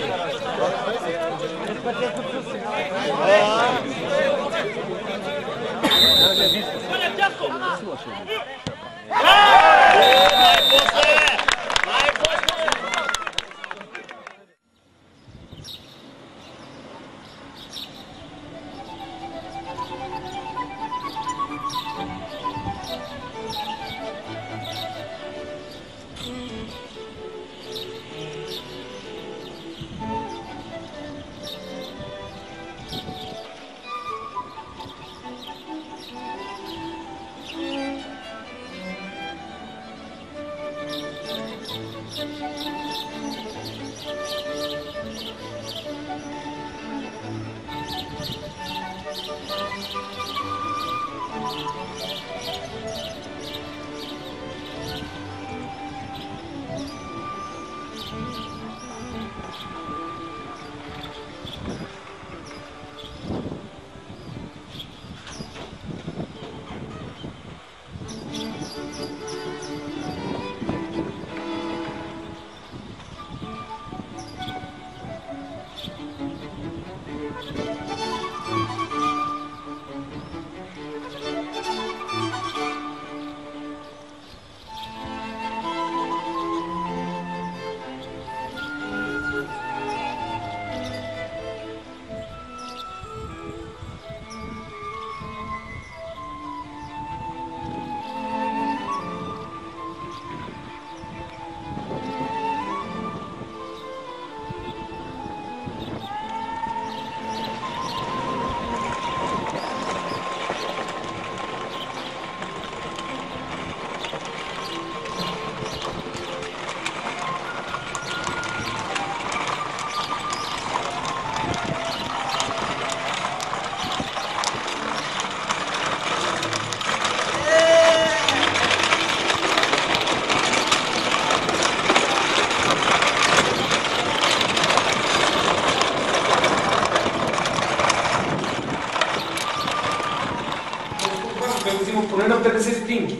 Поне на петдесет стотинки.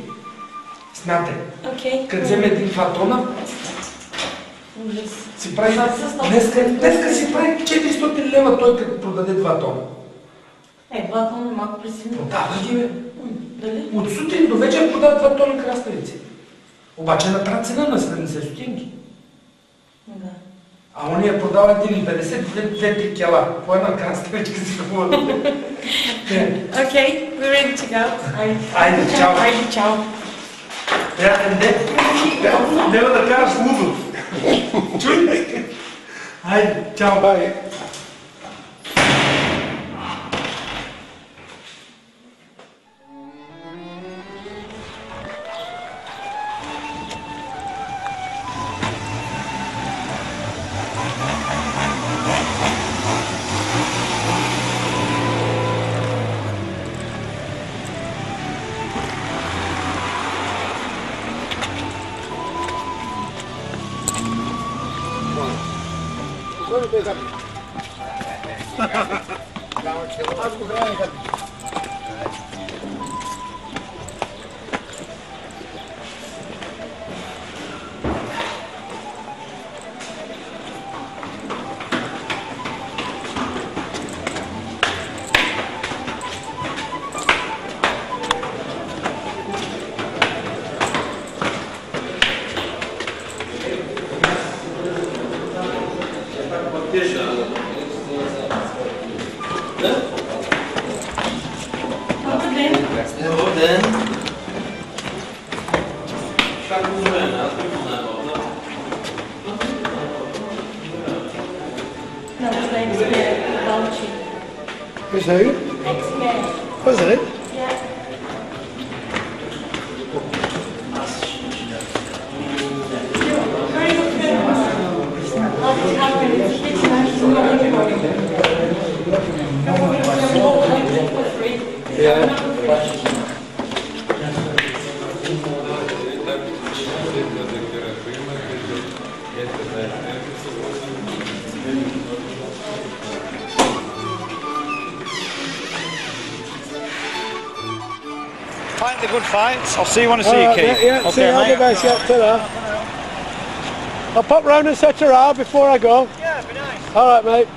Смятай. Окей. Като вземе един-два тона, Ужас. си прави... Днеска, днеска си прави четиристотин лева той като продаде два тона. Е, два тона е малко пресилно. Да, да ги Дали? От сутрин до вечер продава два тона краставици. Обаче на тази цена на седемдесет стотинки. Да. А он я продава един петдесет, две-три кила. По една краставичка си хубава. Окей, we're ready to go. Айде, чао. Айде, чао. Няма да кажеш лудо. Чуй? Айде, чао. Бай. Who's who? Was it? Fight the good fights. I'll see you when I see All you, right, Keith. Yeah, yeah. See you all the best. Yeah, ta-ra. I'll pop round and set her out before I go. Yeah, it'd be nice. All right, mate.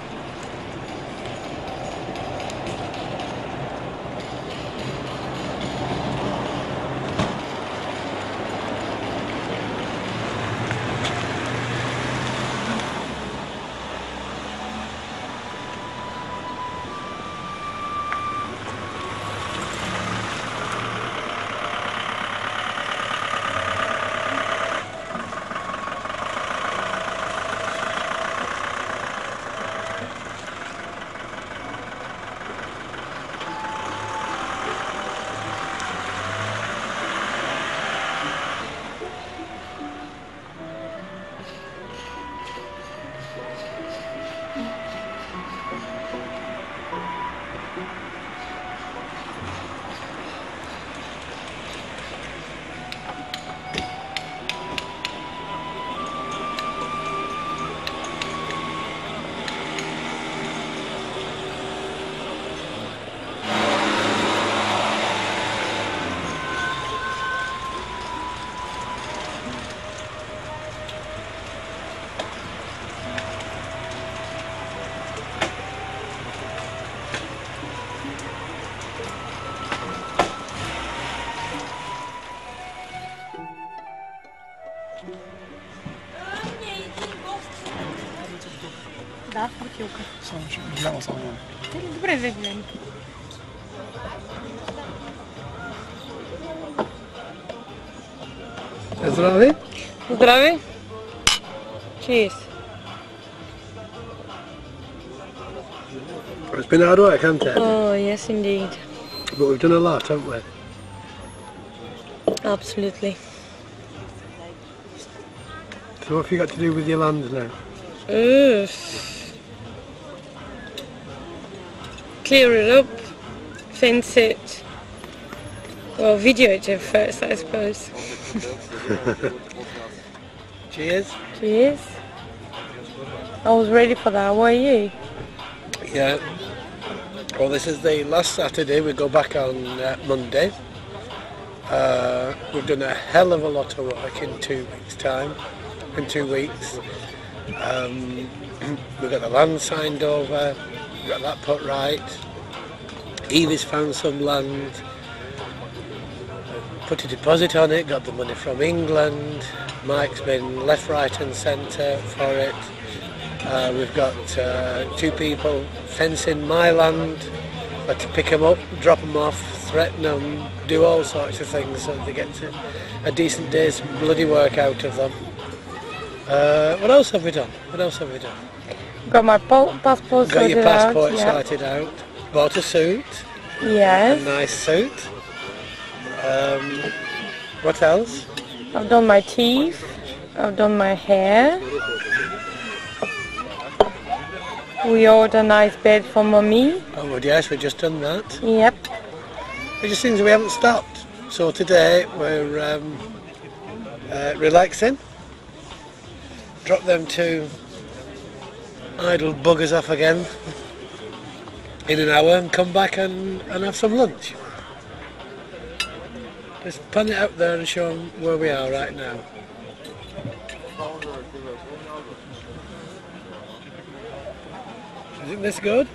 Да, бутылка. Слушай, взял со мной. Добре, заглянь. Здравей. Здравей. Cheers. It's been hard work, hasn't it? Oh, yes indeed. But we've done a lot, haven't we? Absolutely. So what have you got to do with your land now? Oof. Clear it up, fence it, well, video it at first, I suppose. Cheers. Cheers. I was ready for that. Were you? Yeah. Well, this is the last Saturday. We go back on uh, Monday. Uh, we've done a hell of a lot of work in two weeks' time. In two weeks. Um, we've got the land signed over. We've got that put right. Evie's found some land. Put a deposit on it. Got the money from England. Mike's been left, right, and centre for it. Uh, we've got uh, two people fencing my land. Had to pick them up, drop them off, threaten them, do all sorts of things so they get to a decent day's bloody work out of them. Uh, what else have we done? What else have we done? Got my po passport Got your sorted passport out. Yeah. sorted out. Bought a suit. Yes. A nice suit. Um, what else? I've done my teeth. I've done my hair. We ordered a nice bed for Mummy. Oh, well, yes, we've just done that. Yep. It just seems we haven't stopped. So today we're um, uh, relaxing. Drop them two idle buggers off again in an hour and come back and, and have some lunch. Let's pan it out there and show them where we are right now. Isn't this good?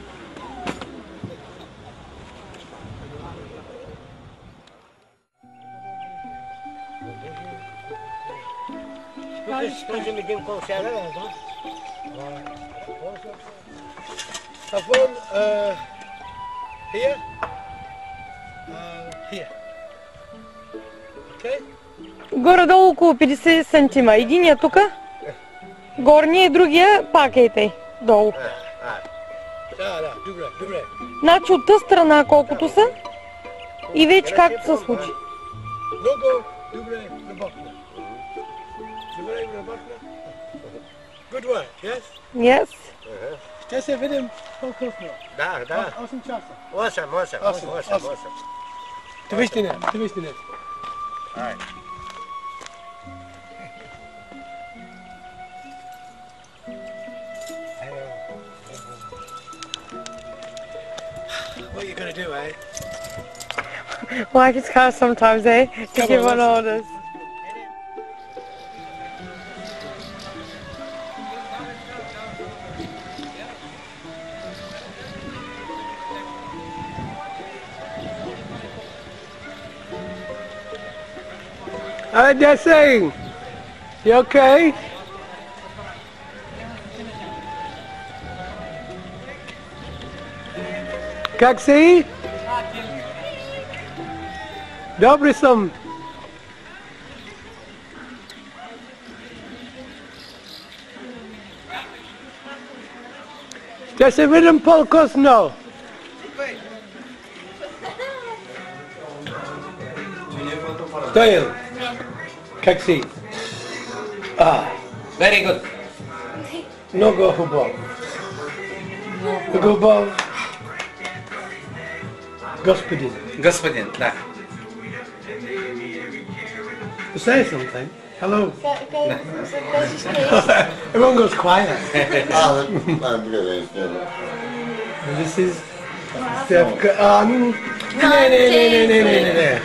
Have one uh, here, uh, here. Okay? Горе-долу около петдесет сантима. Единия тука, горния и другия пак е тъй, долу. Да, да, добре, добре. Значи от тази страна колкото са и вече както се случи. Много добре работна. Добре работна. Good work, yes? Yes. Ще се видим по-късно. Да, да. осем часа. осем, осем, осем, осем, осем. Ти вижте не, ти вижте не. Ай. What are you going to do, eh? Like it's hard sometimes, eh? To Come give on, on let's- orders. Hi, Jesse. You okay? Как си? Добре съм. Ще се видим по-късно. Стоян, как си? Ah, Very good. много хубаво. Хубаво. Господин. Господин, да. Say something. Hello. Everyone goes quiet. And this is Steph. Um, no, no, no, no, no, no, no, no.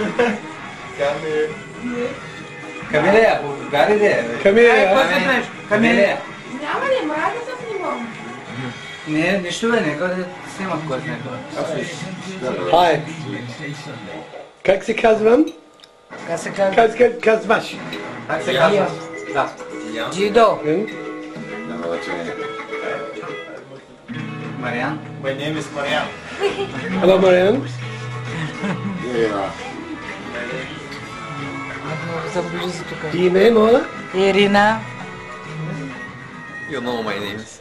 Камилия, гари де. Камилия. Камилия. Няма ли, мога да се снимам? Не, нищо бе, нека да снимат кой с него. Hi. Как се казвам? Как се казва? Как се казваш? Как се казва? Да. Джидо. Мариан. My name is Marian. Hello, Marian. Заближи тук. Име, моля? Ирина. You know my names.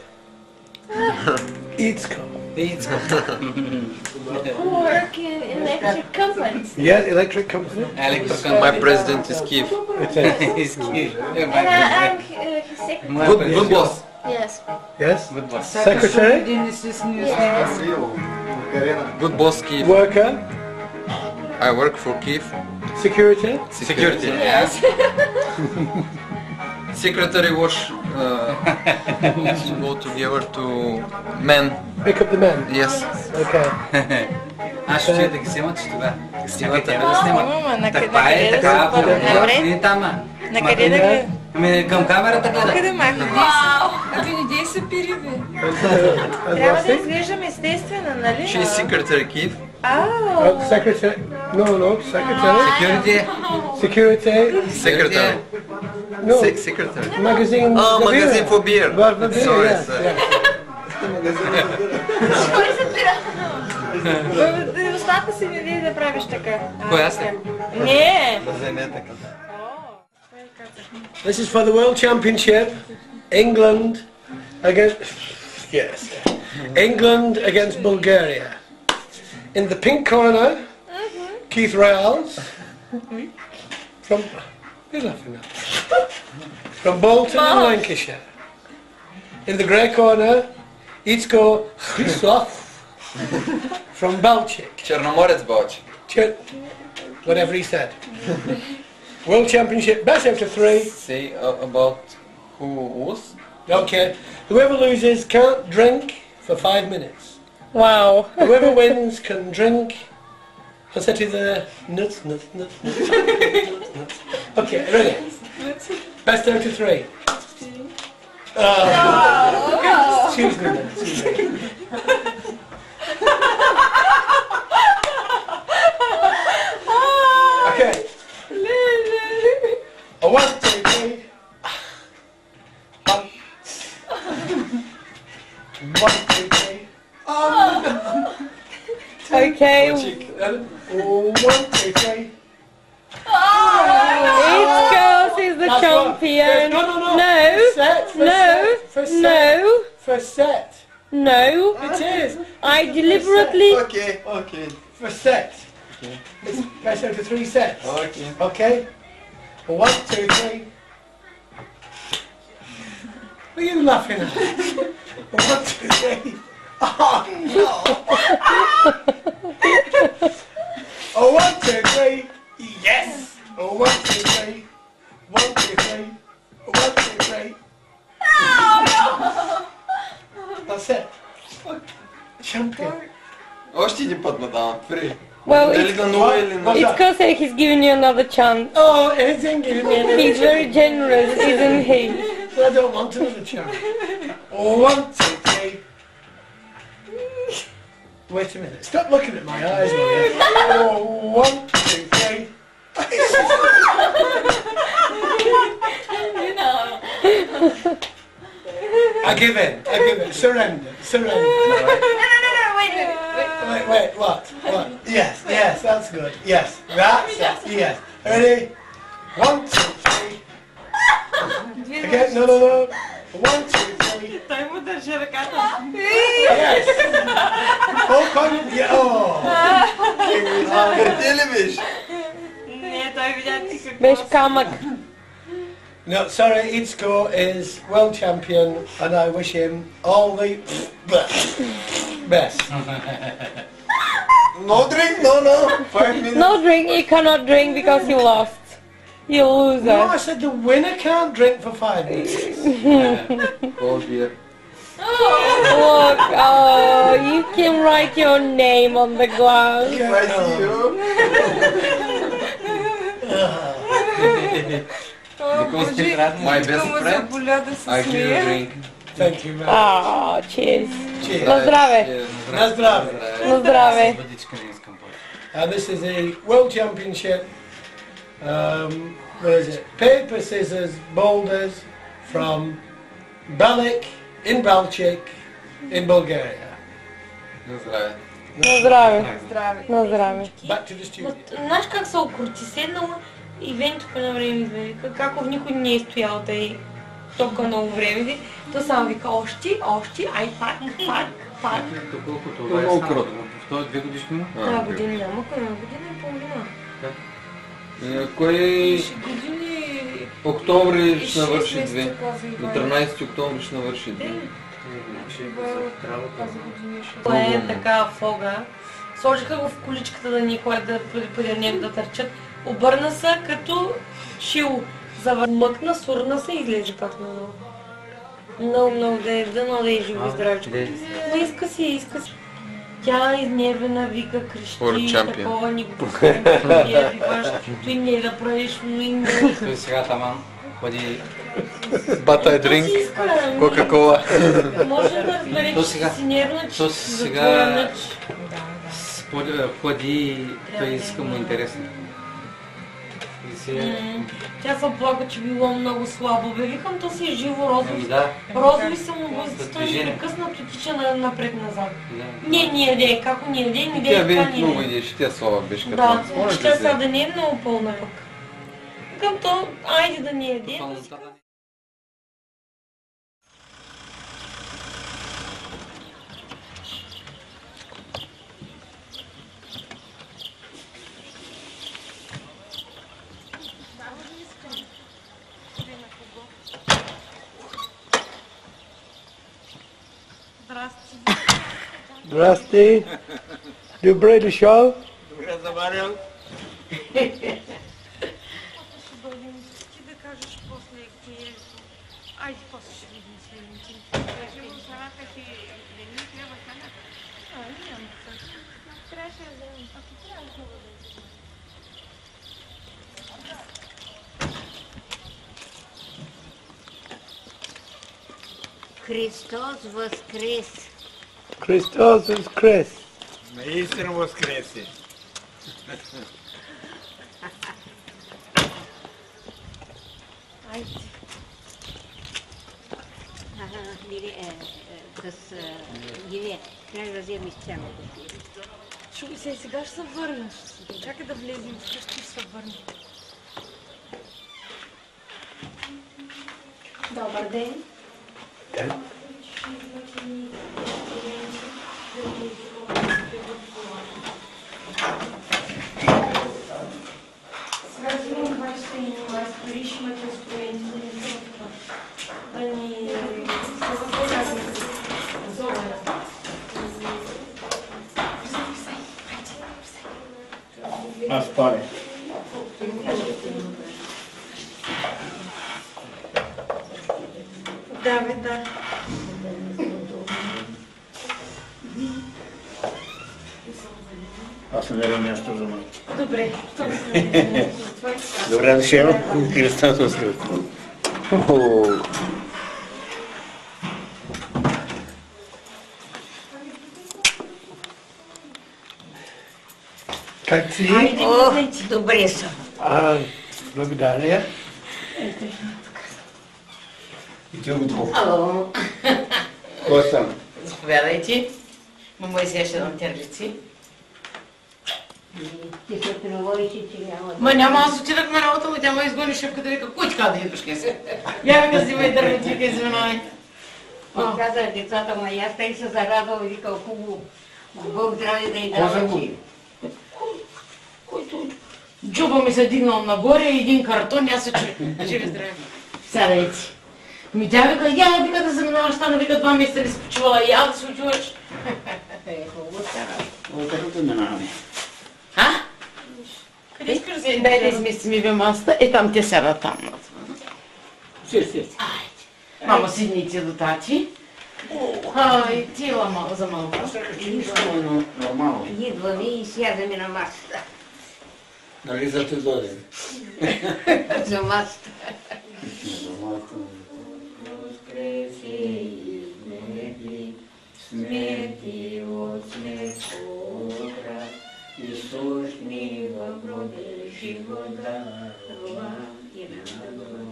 Ицко. Ицко. Who work in electric companies? Yeah, electric company. My president is Kiev. Is Kiev. And I, I'm uh, his secretary. Good, good boss. Yes. Yes. Good boss. Secretary. Yes. Good boss, Kiev. Worker. I work for Kiev. Security. Security. Yes. Secretary was uh, go together to men. Pick up the men. Yes. Okay. Аз ще да ги снимат, ще това. Снимат, Нека да снимат. Ама, на къде- Така на е, къде да така, се по- добре? не там, а. На къде да гледа? Ами към камерата гледа. Къде маха? А ти не дей се пири, бе. Трябва да изглеждам естествено, нали? She is secretary Kiev. Uh, secretary. No, no. Secretary. Security. Security. Secretary. No. Se- secretary. Magazine. Ah, the magazine beer. for beer. Bar for beer, Sorry, yeah, sorry. Бе, Устата си не види да правиш така. Кой аз ли? Не! This is for the World Championship. England against yes, England against Bulgaria. In the pink corner, Keith Riles from you're laughing at. From Bolton in Lancashire. In the grey corner, Itzko Chrysov from Balchik. Черноморец Балчик. Ch- Whatever he said. World Championship, best out of three. Say uh, about who was? Okay. Whoever loses can't drink for five minutes. Wow. Whoever wins can drink. What's that? Is the nuts, nuts, nuts, nuts, nuts, nuts. Okay, ready? Best out of three. Oh. Excuse me then. Excuse me. Okay. A one, two, three. One. One, two, three. Okay. One, two, three. Each girl is the That's champion. one. No, no, no. No. First set, first No. set, first set. No. First set. No. It is. I deliberately. Okay, okay. First set. Okay. It's best out of three sets. Okay. Okay. One, two, three. What are you laughing at? One, two, three. Oh no! Oh, one, two, three. Yes. Oh, one, two, three. One, two, three. One, two, three. That's it. Champion. Още един път надавам. При. Well, Дали it's, на нула или на... it's because he's giving you another chance. Oh, he isn't giving me another He's very generous, isn't he? Well, I don't want another chance. Oh, one, two, three. Wait a minute. Stop looking at my eyes, will you? Oh, one, two, three. I give in. I give in. Surrender. Surrender. Wait, wait, wait. Wait, wait, what? What? Yes, yes, that's good. Yes, that's it. Yes. Ready? One, two, three. Again, no, no, no. One, two, three. Той му държи ръката. Yes. Oh, come, yeah, oh. Къде ли биш? Не, той видя ти какво. Беше камък. No, sorry, Itzko is world champion and I wish him all the best. No drink, no, no. Five minutes. No drink, you cannot drink because you lost. You loser. No, I said the winner can't drink for five minutes. Cold beer. Look, oh, you can write your name on the glass. If I see you. Because my best friend, I give you a drink. Thank you, man. Oh, cheers. Cheers. На здраве. Na zdravie. На здраве. And this is the World Championship, um, what is it, paper, scissors, boulders from Balik in Balchik in Bulgaria. На здраве. На здраве. Здраве. На здраве. Back to the studio. Знаеш как се окрути? Седнала и Венто по едно време извика, каков никой не е стоял да е толкова много време. То само вика още, още, ай пак, пак, пак. Доколкото Това е много само. кротко. В този две годишни? Една година няма, кой една година и половина. Кой Години... октомври ще навърши шест две? месеца каза До Иван. тринайсети октомври ще навърши две. Това е така фога. Сложиха го в количката да ни ходят да преди него да търчат. Обърна се като шил. Завърмъкна, сурна се и излезе пак надолу. Много, много да е дано да е живо и здравичко. Но иска си, иска си. Тя е изнервена, вика, крещи, такова ни го пускаме, да викаш, той не е да правиш, но и не. Той сега таман ходи... Бата е дринк, кока-кола. Може да разбере, че си нервна, че То си за сега твоя нъч. ходи, той иска му интересно. И сега... М, Тя се плака, че било много слабо. Бе, викам, то си е живо Ами розови. да. Розови са му За възрастта и движение. непрекъснато тича на- напред-назад. Да. Не, не яде, како не яде, не И яде, тя това бе не много яде. идеш, тя слаба беше като Да, малко. Може ще ли сега се? да не е много пълна пък. Викам то, айде да не яде. Zdrasti. Добре дошъл. Добре заварил. Ти да кажеш после кое е. Айде, после ще видим следните. Кажи му салата ти да ни трябва канат. А, нямам също. Трябваше да вземем. Ако трябва да вземем. Христос възкрес! Христос възкрес! Наистина възкреси! Айде. Ага, Лили, с Гивия, трябва да вземеш цялото. Чуй се, сега ще се върнеш. Чакай да влезем, вкъщи ще се върнем. Добър ден. Сега взимам вашата инима, аз пари ще имате ускорени, да ни се запознаем с зобера. Аз пари. Да, бе, да. Аз намерям място за мен. Добре, що да се намерим? Добре дошъл. Христос възкрес. Как си? О, добре съм. А, благодаря. И ти го Ало. Кой съм? Заповядайте. Мама сега ще дам терлици. Ти се приговориш и ти няма. Ма няма, аз отидах на работа, но тя ме изгони шефката, вика, кой така да идваш, ке се? Я вика, взимай дървите, вика, извинай. Он каза децата му, аз тъй се зарадвал и викал хубаво. Бог здраве да й дава ти. Който джуба ми се дигнал нагоре и един картон, аз се чуя. Живи здраве. Сядайте. Ми тя вика, я вика да заминаваш, стана вика два месеца ли си почувала, я да се очуваш. Е, хубаво стара. Откъде да минаваме? А? Къде искаш да си? Дай да изместим и ви масата. Е, там те сядат там. Си, си. Айде. Мамо, седните до тати. Ай, тила мало за малко. Нормално. Идваме и сядаме на масата. Нали за те дойде? За масата. Смерти от смехотра, Исус ни въпроде живота, това и на добро.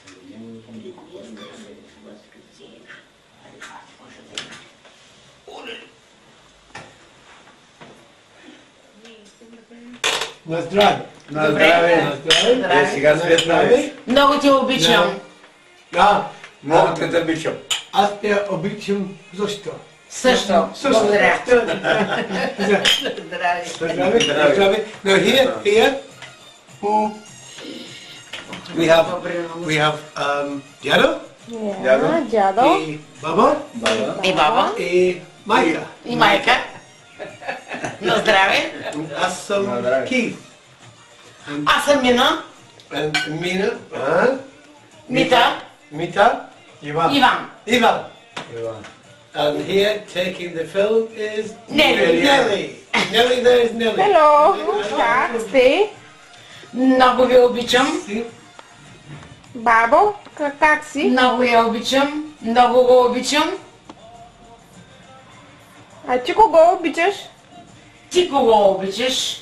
На здраве! На здраве! На здраве! Е, сега светнаве. Много те обичам. Да. Много те да обичам. Аз те обичам защо? Също. Също. Благодаря. Здраве. Здраве. Здраве. Now here, here, we have, we have um, дядо. Yeah, дядо. И баба. И баба. И майка. И майка. На здраве. Аз съм Кит. Аз съм Мина. Мина. А? Мита. Мита. Иван. Иван. Иван. And here taking the film is Nelly. Nelly. Nelly, there is Nelly. Hello, как сте? Много ви обичам. Бабо, как, как си? Много я обичам. Много го обичам. А ти кого обичаш? Ти кого обичаш?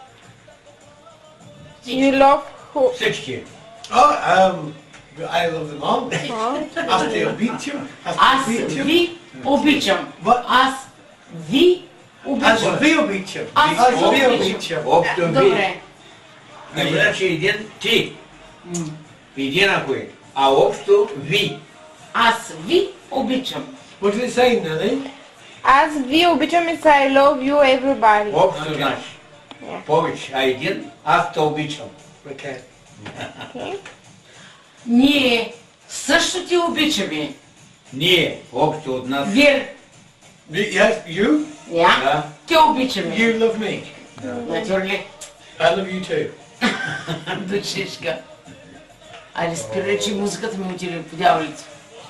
You love who? Всички. Oh, um, I love them all. Аз те обичам. Аз ви обичам. Аз ви обичам. Аз ви обичам. Аз ви обичам. Общо ви. Добре. Не значи един ти. Един ако е. А общо ви. Аз ви обичам. What did it say, Nelly? Аз ви обичам и I love you everybody. Общо значи. Повече. А един аз те обичам. Okay. Okay. Ние също ти обичаме. Ние. Общо от нас. Вир. Yes, you? Я. Да. Те обичаме. You love me. Натюрли. I love you too. Дочишка. Айде спирай, че музиката ми отиде по дяволите.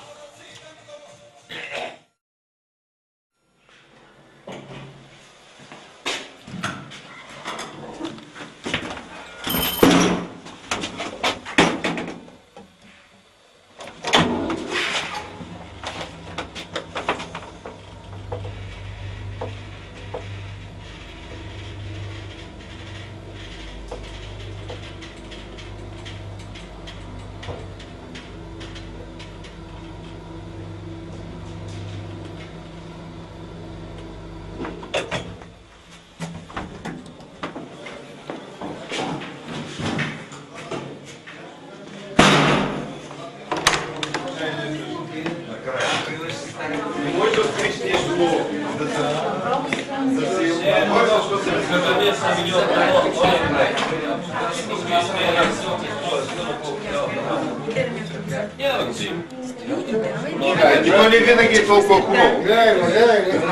Никой не винаги е толкова хубаво. Гледай го, гледай го.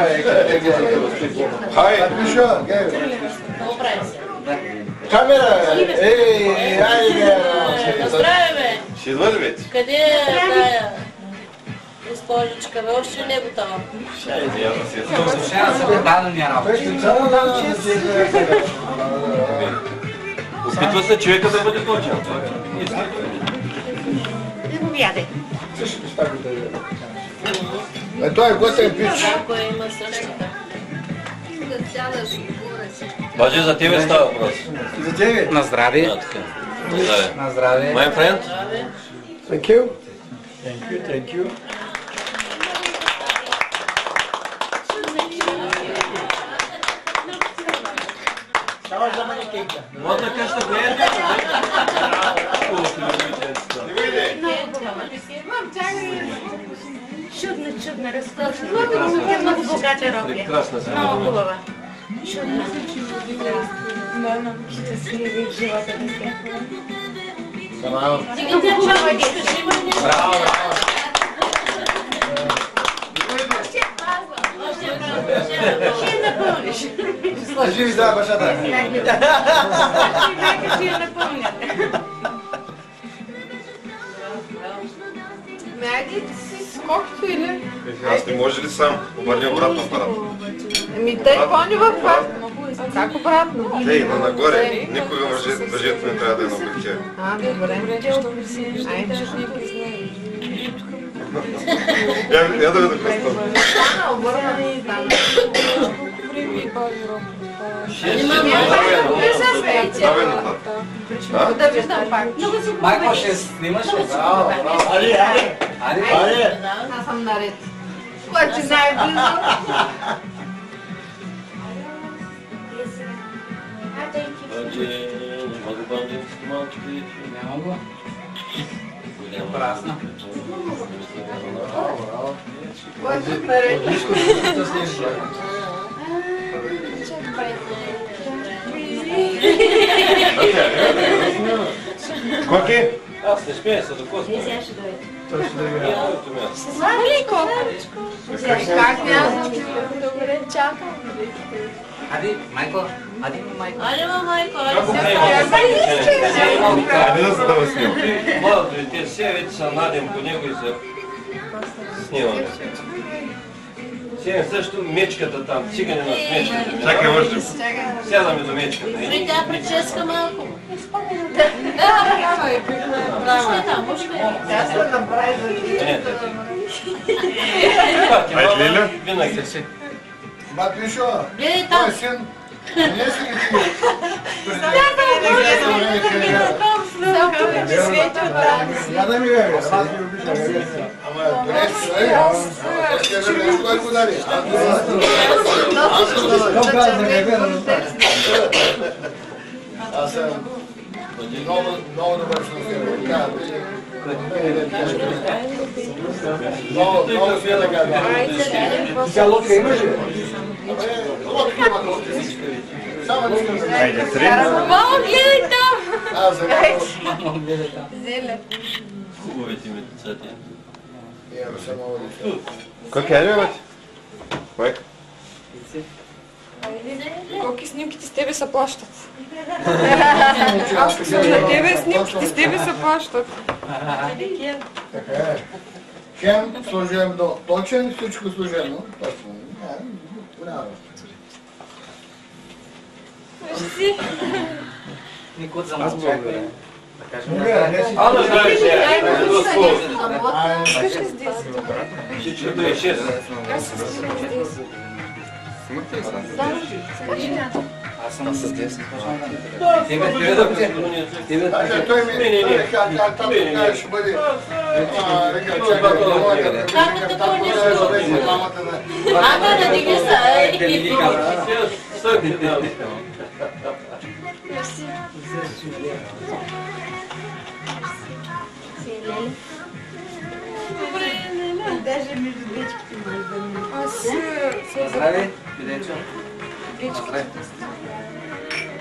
Хай! Мишо, гледай го. Камера! Ей, айде, гледай. Здраве, бе! Ще идва ли вече? Къде е тая изпложичка, бе? Още не е готова. Ще иде, явно си е. Опитва се човека да бъде точен. Заповядай. Е, той е готен пич. Ако има същата. Бажи, за тебе става въпрос. За тебе? На здраве. На здраве. На здраве. My friend. Thank you. Thank you, thank you. Вот така ще гледа. Чудна, чудна, разкошна. Много богата роби. Много хубава. Чудна. Много щастливи в живота да сте. Дигайте чава, кажи ме. Браво, браво. Ще напълниш. Живи за башата. Ще я напълня. Мяйде си скокто или? Аз не може ли сам? Обърни обратно апарат. Ами те пони в това. Как обратно? Ей, на нагоре. Никога въжето не трябва да е на облегчение. А, добре. Айде. Я да ви да кръстам. Стана, обърна и там. Да виждам пак. Майко, ще снимаш ли? Ари, ари. Ари, ари. Аз съм наред. Кой ти най-близо? Бажи, няма го банди с малките. Няма го. Прасна. Кой ти наред? Коки? Аз не смея се до космо. Не, сега ще дойде. Той ще дойде. Слава ли колко? Как няма? Добре, чакам. Ади, майко. Ади, майко. Ади, майко. Ади да се да снимам. Младото дете, все вече се надем по него и се снимаме. Сега също мечката там, цигане на мечката. Чакай, вържим. Сядаме до мечката. При тя прическа малко. Права е. Може ли там, може ли? Тя се направи за Не, Айде, Лиля? Винаги. Матвишо, Гледай там. твой син, не си ли ти? Само тук ми свети от тази. Я да ми бе, аз ги обичам. Ама, донес, ей, аз ще бе нещо, кой го даде. Аз съм Аз съм много, много добър шофьор. Да, много, много сме да гадам. Сега лодка имаш ли? Лодка има лодка. Само не искам да ме. Айде, три. Мамо, гледай там. Аз за него. Зеле. Хубавите ми децата. Имам се много деца. Коки, айде, бе? Кой? Колки снимките с тебе се плащат? Аз съм на тебе, снимките с тебе се плащат. Така е. Хем служебно точен, всичко служебно. Точно. Браво. Мерси. Никой за мълчакване. Да кажем на Добре, здраве. А, да знаеш, е, до скоро. Искаш ли с десет? Всичкото е шест. Аз искам с десет. Аз съм с десет. Тебе, тебе да тебе. Значи той ми Не, не, не. как там така ще бъде. А, река, чакай, чакай. Как да пълниш Влезе мамата на... Ама, надига се. Те не ги казват. Съдни, да. Мерси. Даже между дечките може да не. Аз се... Здравей, Бидечо. Дечките. Здравей.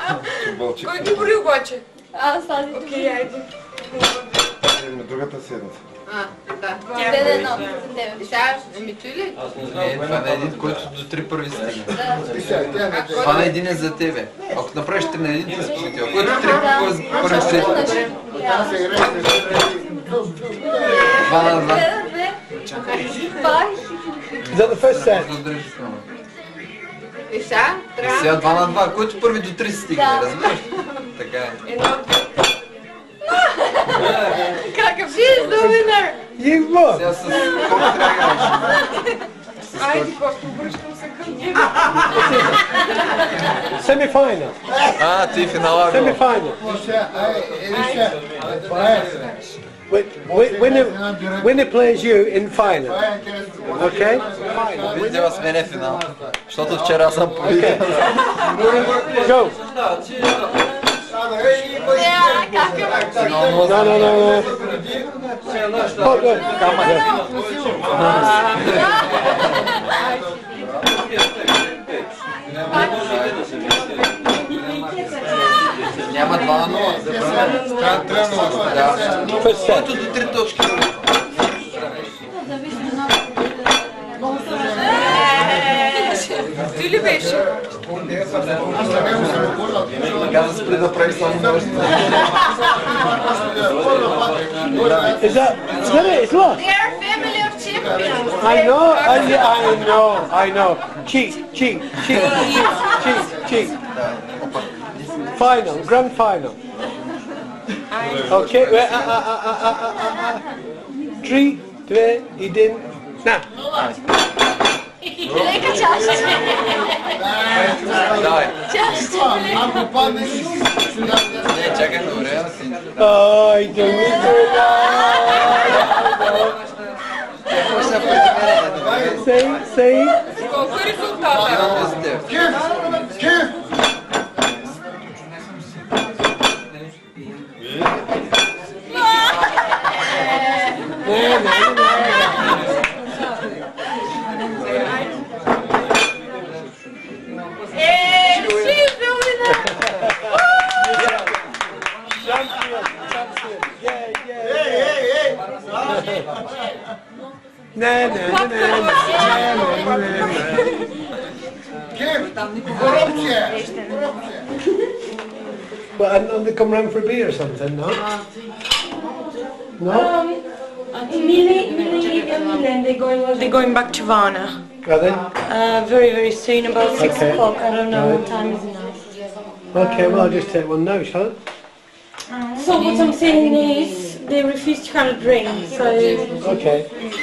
футболчик. Кой ти брои обаче? Аз тази. Окей, айде. На другата седмица. А, да. Тя е едно. Сега, ами той ли? Не, това на един, който до три първи стига. Да. Това на един е за тебе. Ако направиш три на един, ти си победил. Който три първи стига. Два на два. Is that the first set? И сега, трябва... Сега два на два, който първи до три стигне, разбираш? Така е. Едно, Какъв си is the winner? You won! Сега с колко трябва да айде, просто обръщам се към него. Semi-final. А, ти финала бил. Semi-final. Winner, winner plays you in final. Okay? Видео с мен е финал. Защото вчера съм победил. Go! No, no, no, no. Oh, good. Няма два на нула. Който до три точки. Ти ли беше? Каза спри да прави само нощ. Is that, is that it? It's lost? They are family of champions. I know, I, I know, I know. Cheat, cheat, cheat, cheat, cheat. Final, grand final. Okay, uh, uh, uh, uh, uh, uh, uh. Three, two, един, на. Лека чаша. Давай. Чаша. Ако паднеш, Не, чакай, добре. Ай, да ми Сей, сей. Колко е резултата? Кив! Кив! Не, не, не. Е, she's the winner. Champion, champion. Yeah, yeah. Hey, hey, hey. Не, не, не, не, не, не, не. Кив! Коробче! But and, and they come round for a beer or something, no? No? Millie, Millie and Milan, they're going, they're going back to Varna. Are they? Uh, very, very soon, about six Okay. o'clock. I don't know Right. what time is now. Okay, well I'll just take one now, shall I? So what I'm saying is, they refuse to have a drink, so... Okay.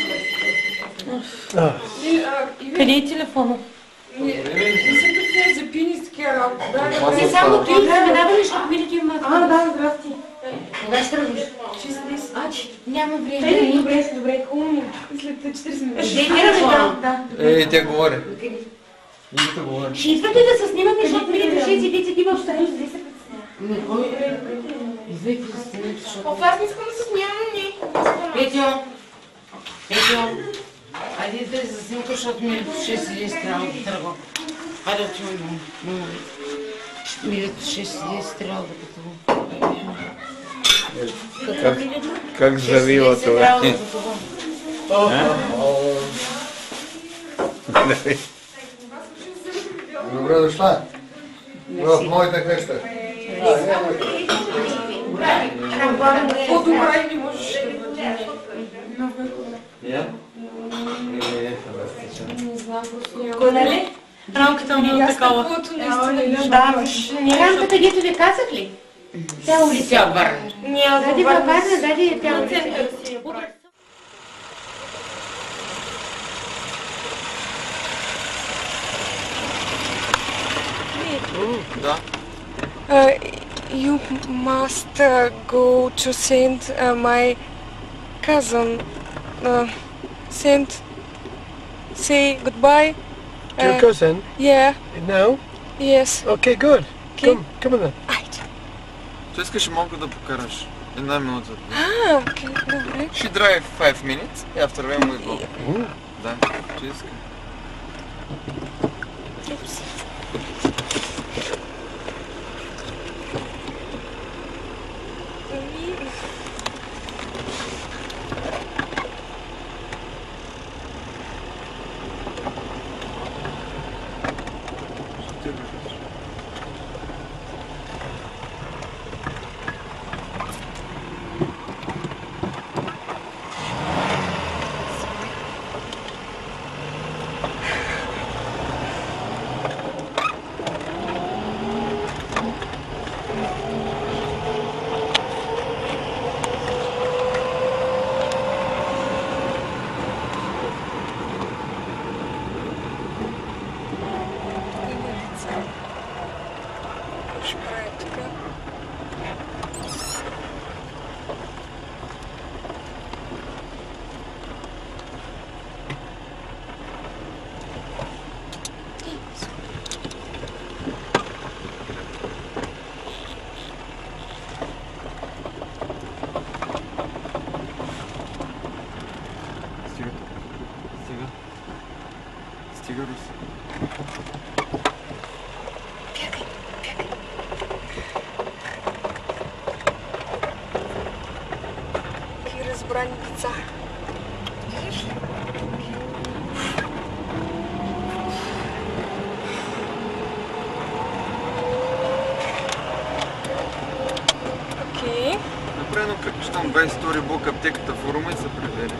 Oh. Къде е телефона? Не си като не за пинистки работа. Не само ти, заминава ли, защото видите има... А, да, здрасти. Кога ще тръгваш? А, че няма време. Е, добре, добре, хубаво. След четиридесет минути. Дейте да, да. Ей, тя говори. Идите говори. Ще искате да се снимате, защото видите шест и десет има още да се Не, кой? Извейте да се снимате, защото... О, аз не искам да се снимам, не. Петьо! Петьо! Айде да за снимка, защото ми в шест и десет трябва да тръгвам. Хайде отивам. Ми в шест и десет трябва да пътувам. Как, как завила това? Добре дошла. В моята къща. По-добре не можеш да Не знам, просто нали? Рамката му е такова. Да, Рамката, дето ви казах ли? Тя улица. Тя Варна. Няма Даде във Варна, даде тя улица. Да. Uh, you must uh, go to send uh, my cousin. Uh, send, say goodbye. Your Uh, cousin? Yeah. Now? Yes. Okay, good. Come, come on then. Ти искаш мога да покараш. Една минута. Ah, okay, добре. She drive five minutes и after when we go. Да, ти иска. Руси. Какви разбрани деца. Окей. Направено като щом двайсет втори блок аптеката форума и се превери.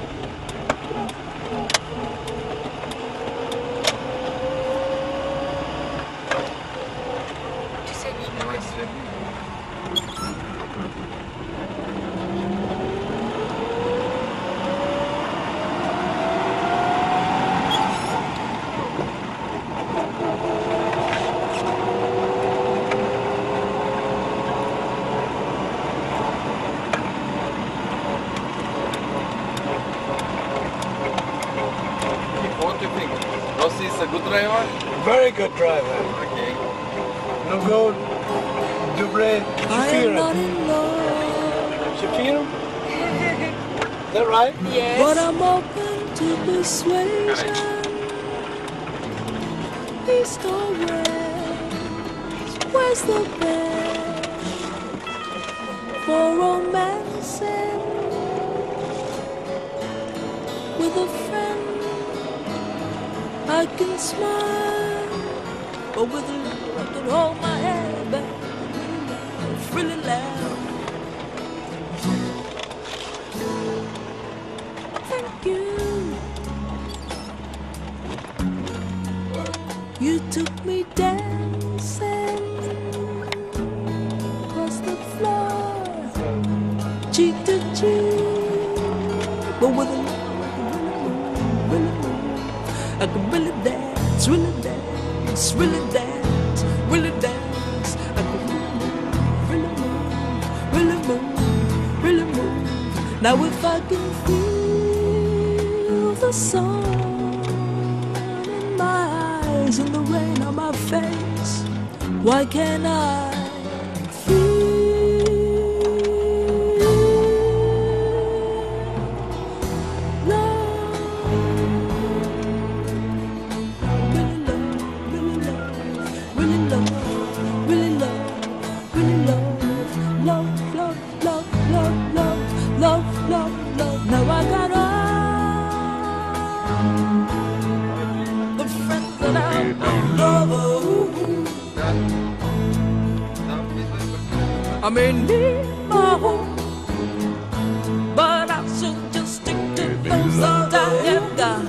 Rossi is a good driver? Very good driver. Okay. No go, Dubre, Shafira. Shafira? Is that right? Yes. But I'm open to persuasion. East or west, where's the best for romancing with a friend? I can smile, but with a little I can hold my head back, really loud. Thank you. You took me dancing across the floor, cheek to cheek, but with a I can really dance, really dance, really dance, really dance. I can really move, really move, really move. Now if I can feel the sun in my eyes and the rain on my face, why can't I I may need my home, but I should just stick to those that I have got.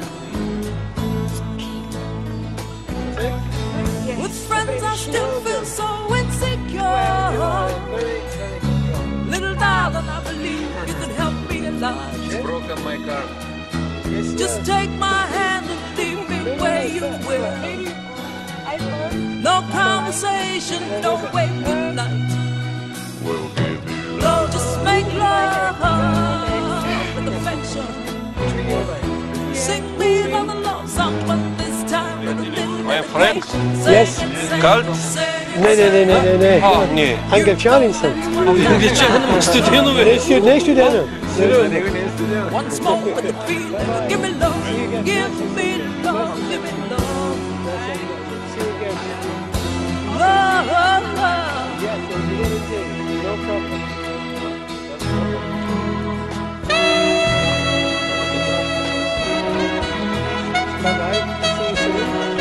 With friends I still feel so insecure. Little darling, I believe you can help me a lot. She's broken my car. Just take my hand and lead me where you will. No conversation, no wait midnight. No, just make love with affection. Sing me another love song, but this time with a little My friend? Yes. Kalt? Nee, nee, nee, nee, nee, nee. Ah, nee. Angelčanin sam. Angelčanin, studenu Ne, stu- ne studenu. Once more with the feeling, give me love, give me love, give me love. Love, love. Yes, no problem. Bye-bye. See you soon.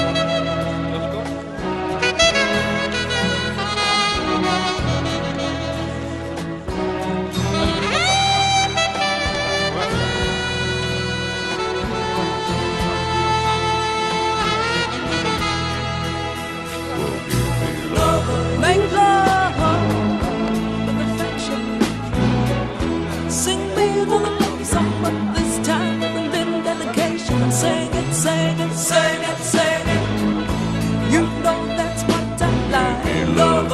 Make love with affection. Sing me the love song, but this time with a little dedication. Sing it, sing it, sing it, sing it. You know that's what I like. Love,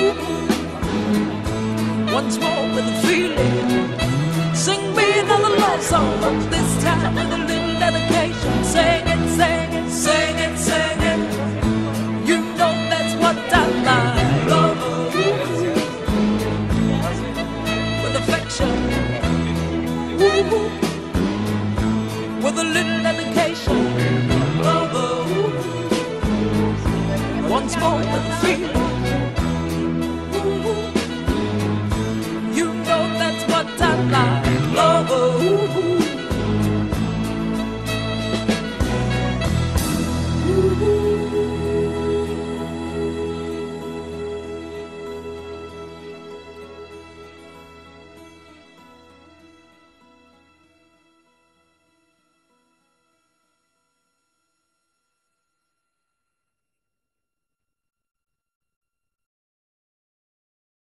once more with a feeling. Sing me another love song, but this time with a little dedication. Sing it, sing it, sing it, sing it. You know that's what I like. Love, with affection. Woo-hoo. With a little dedication. Love. lover. Ooh.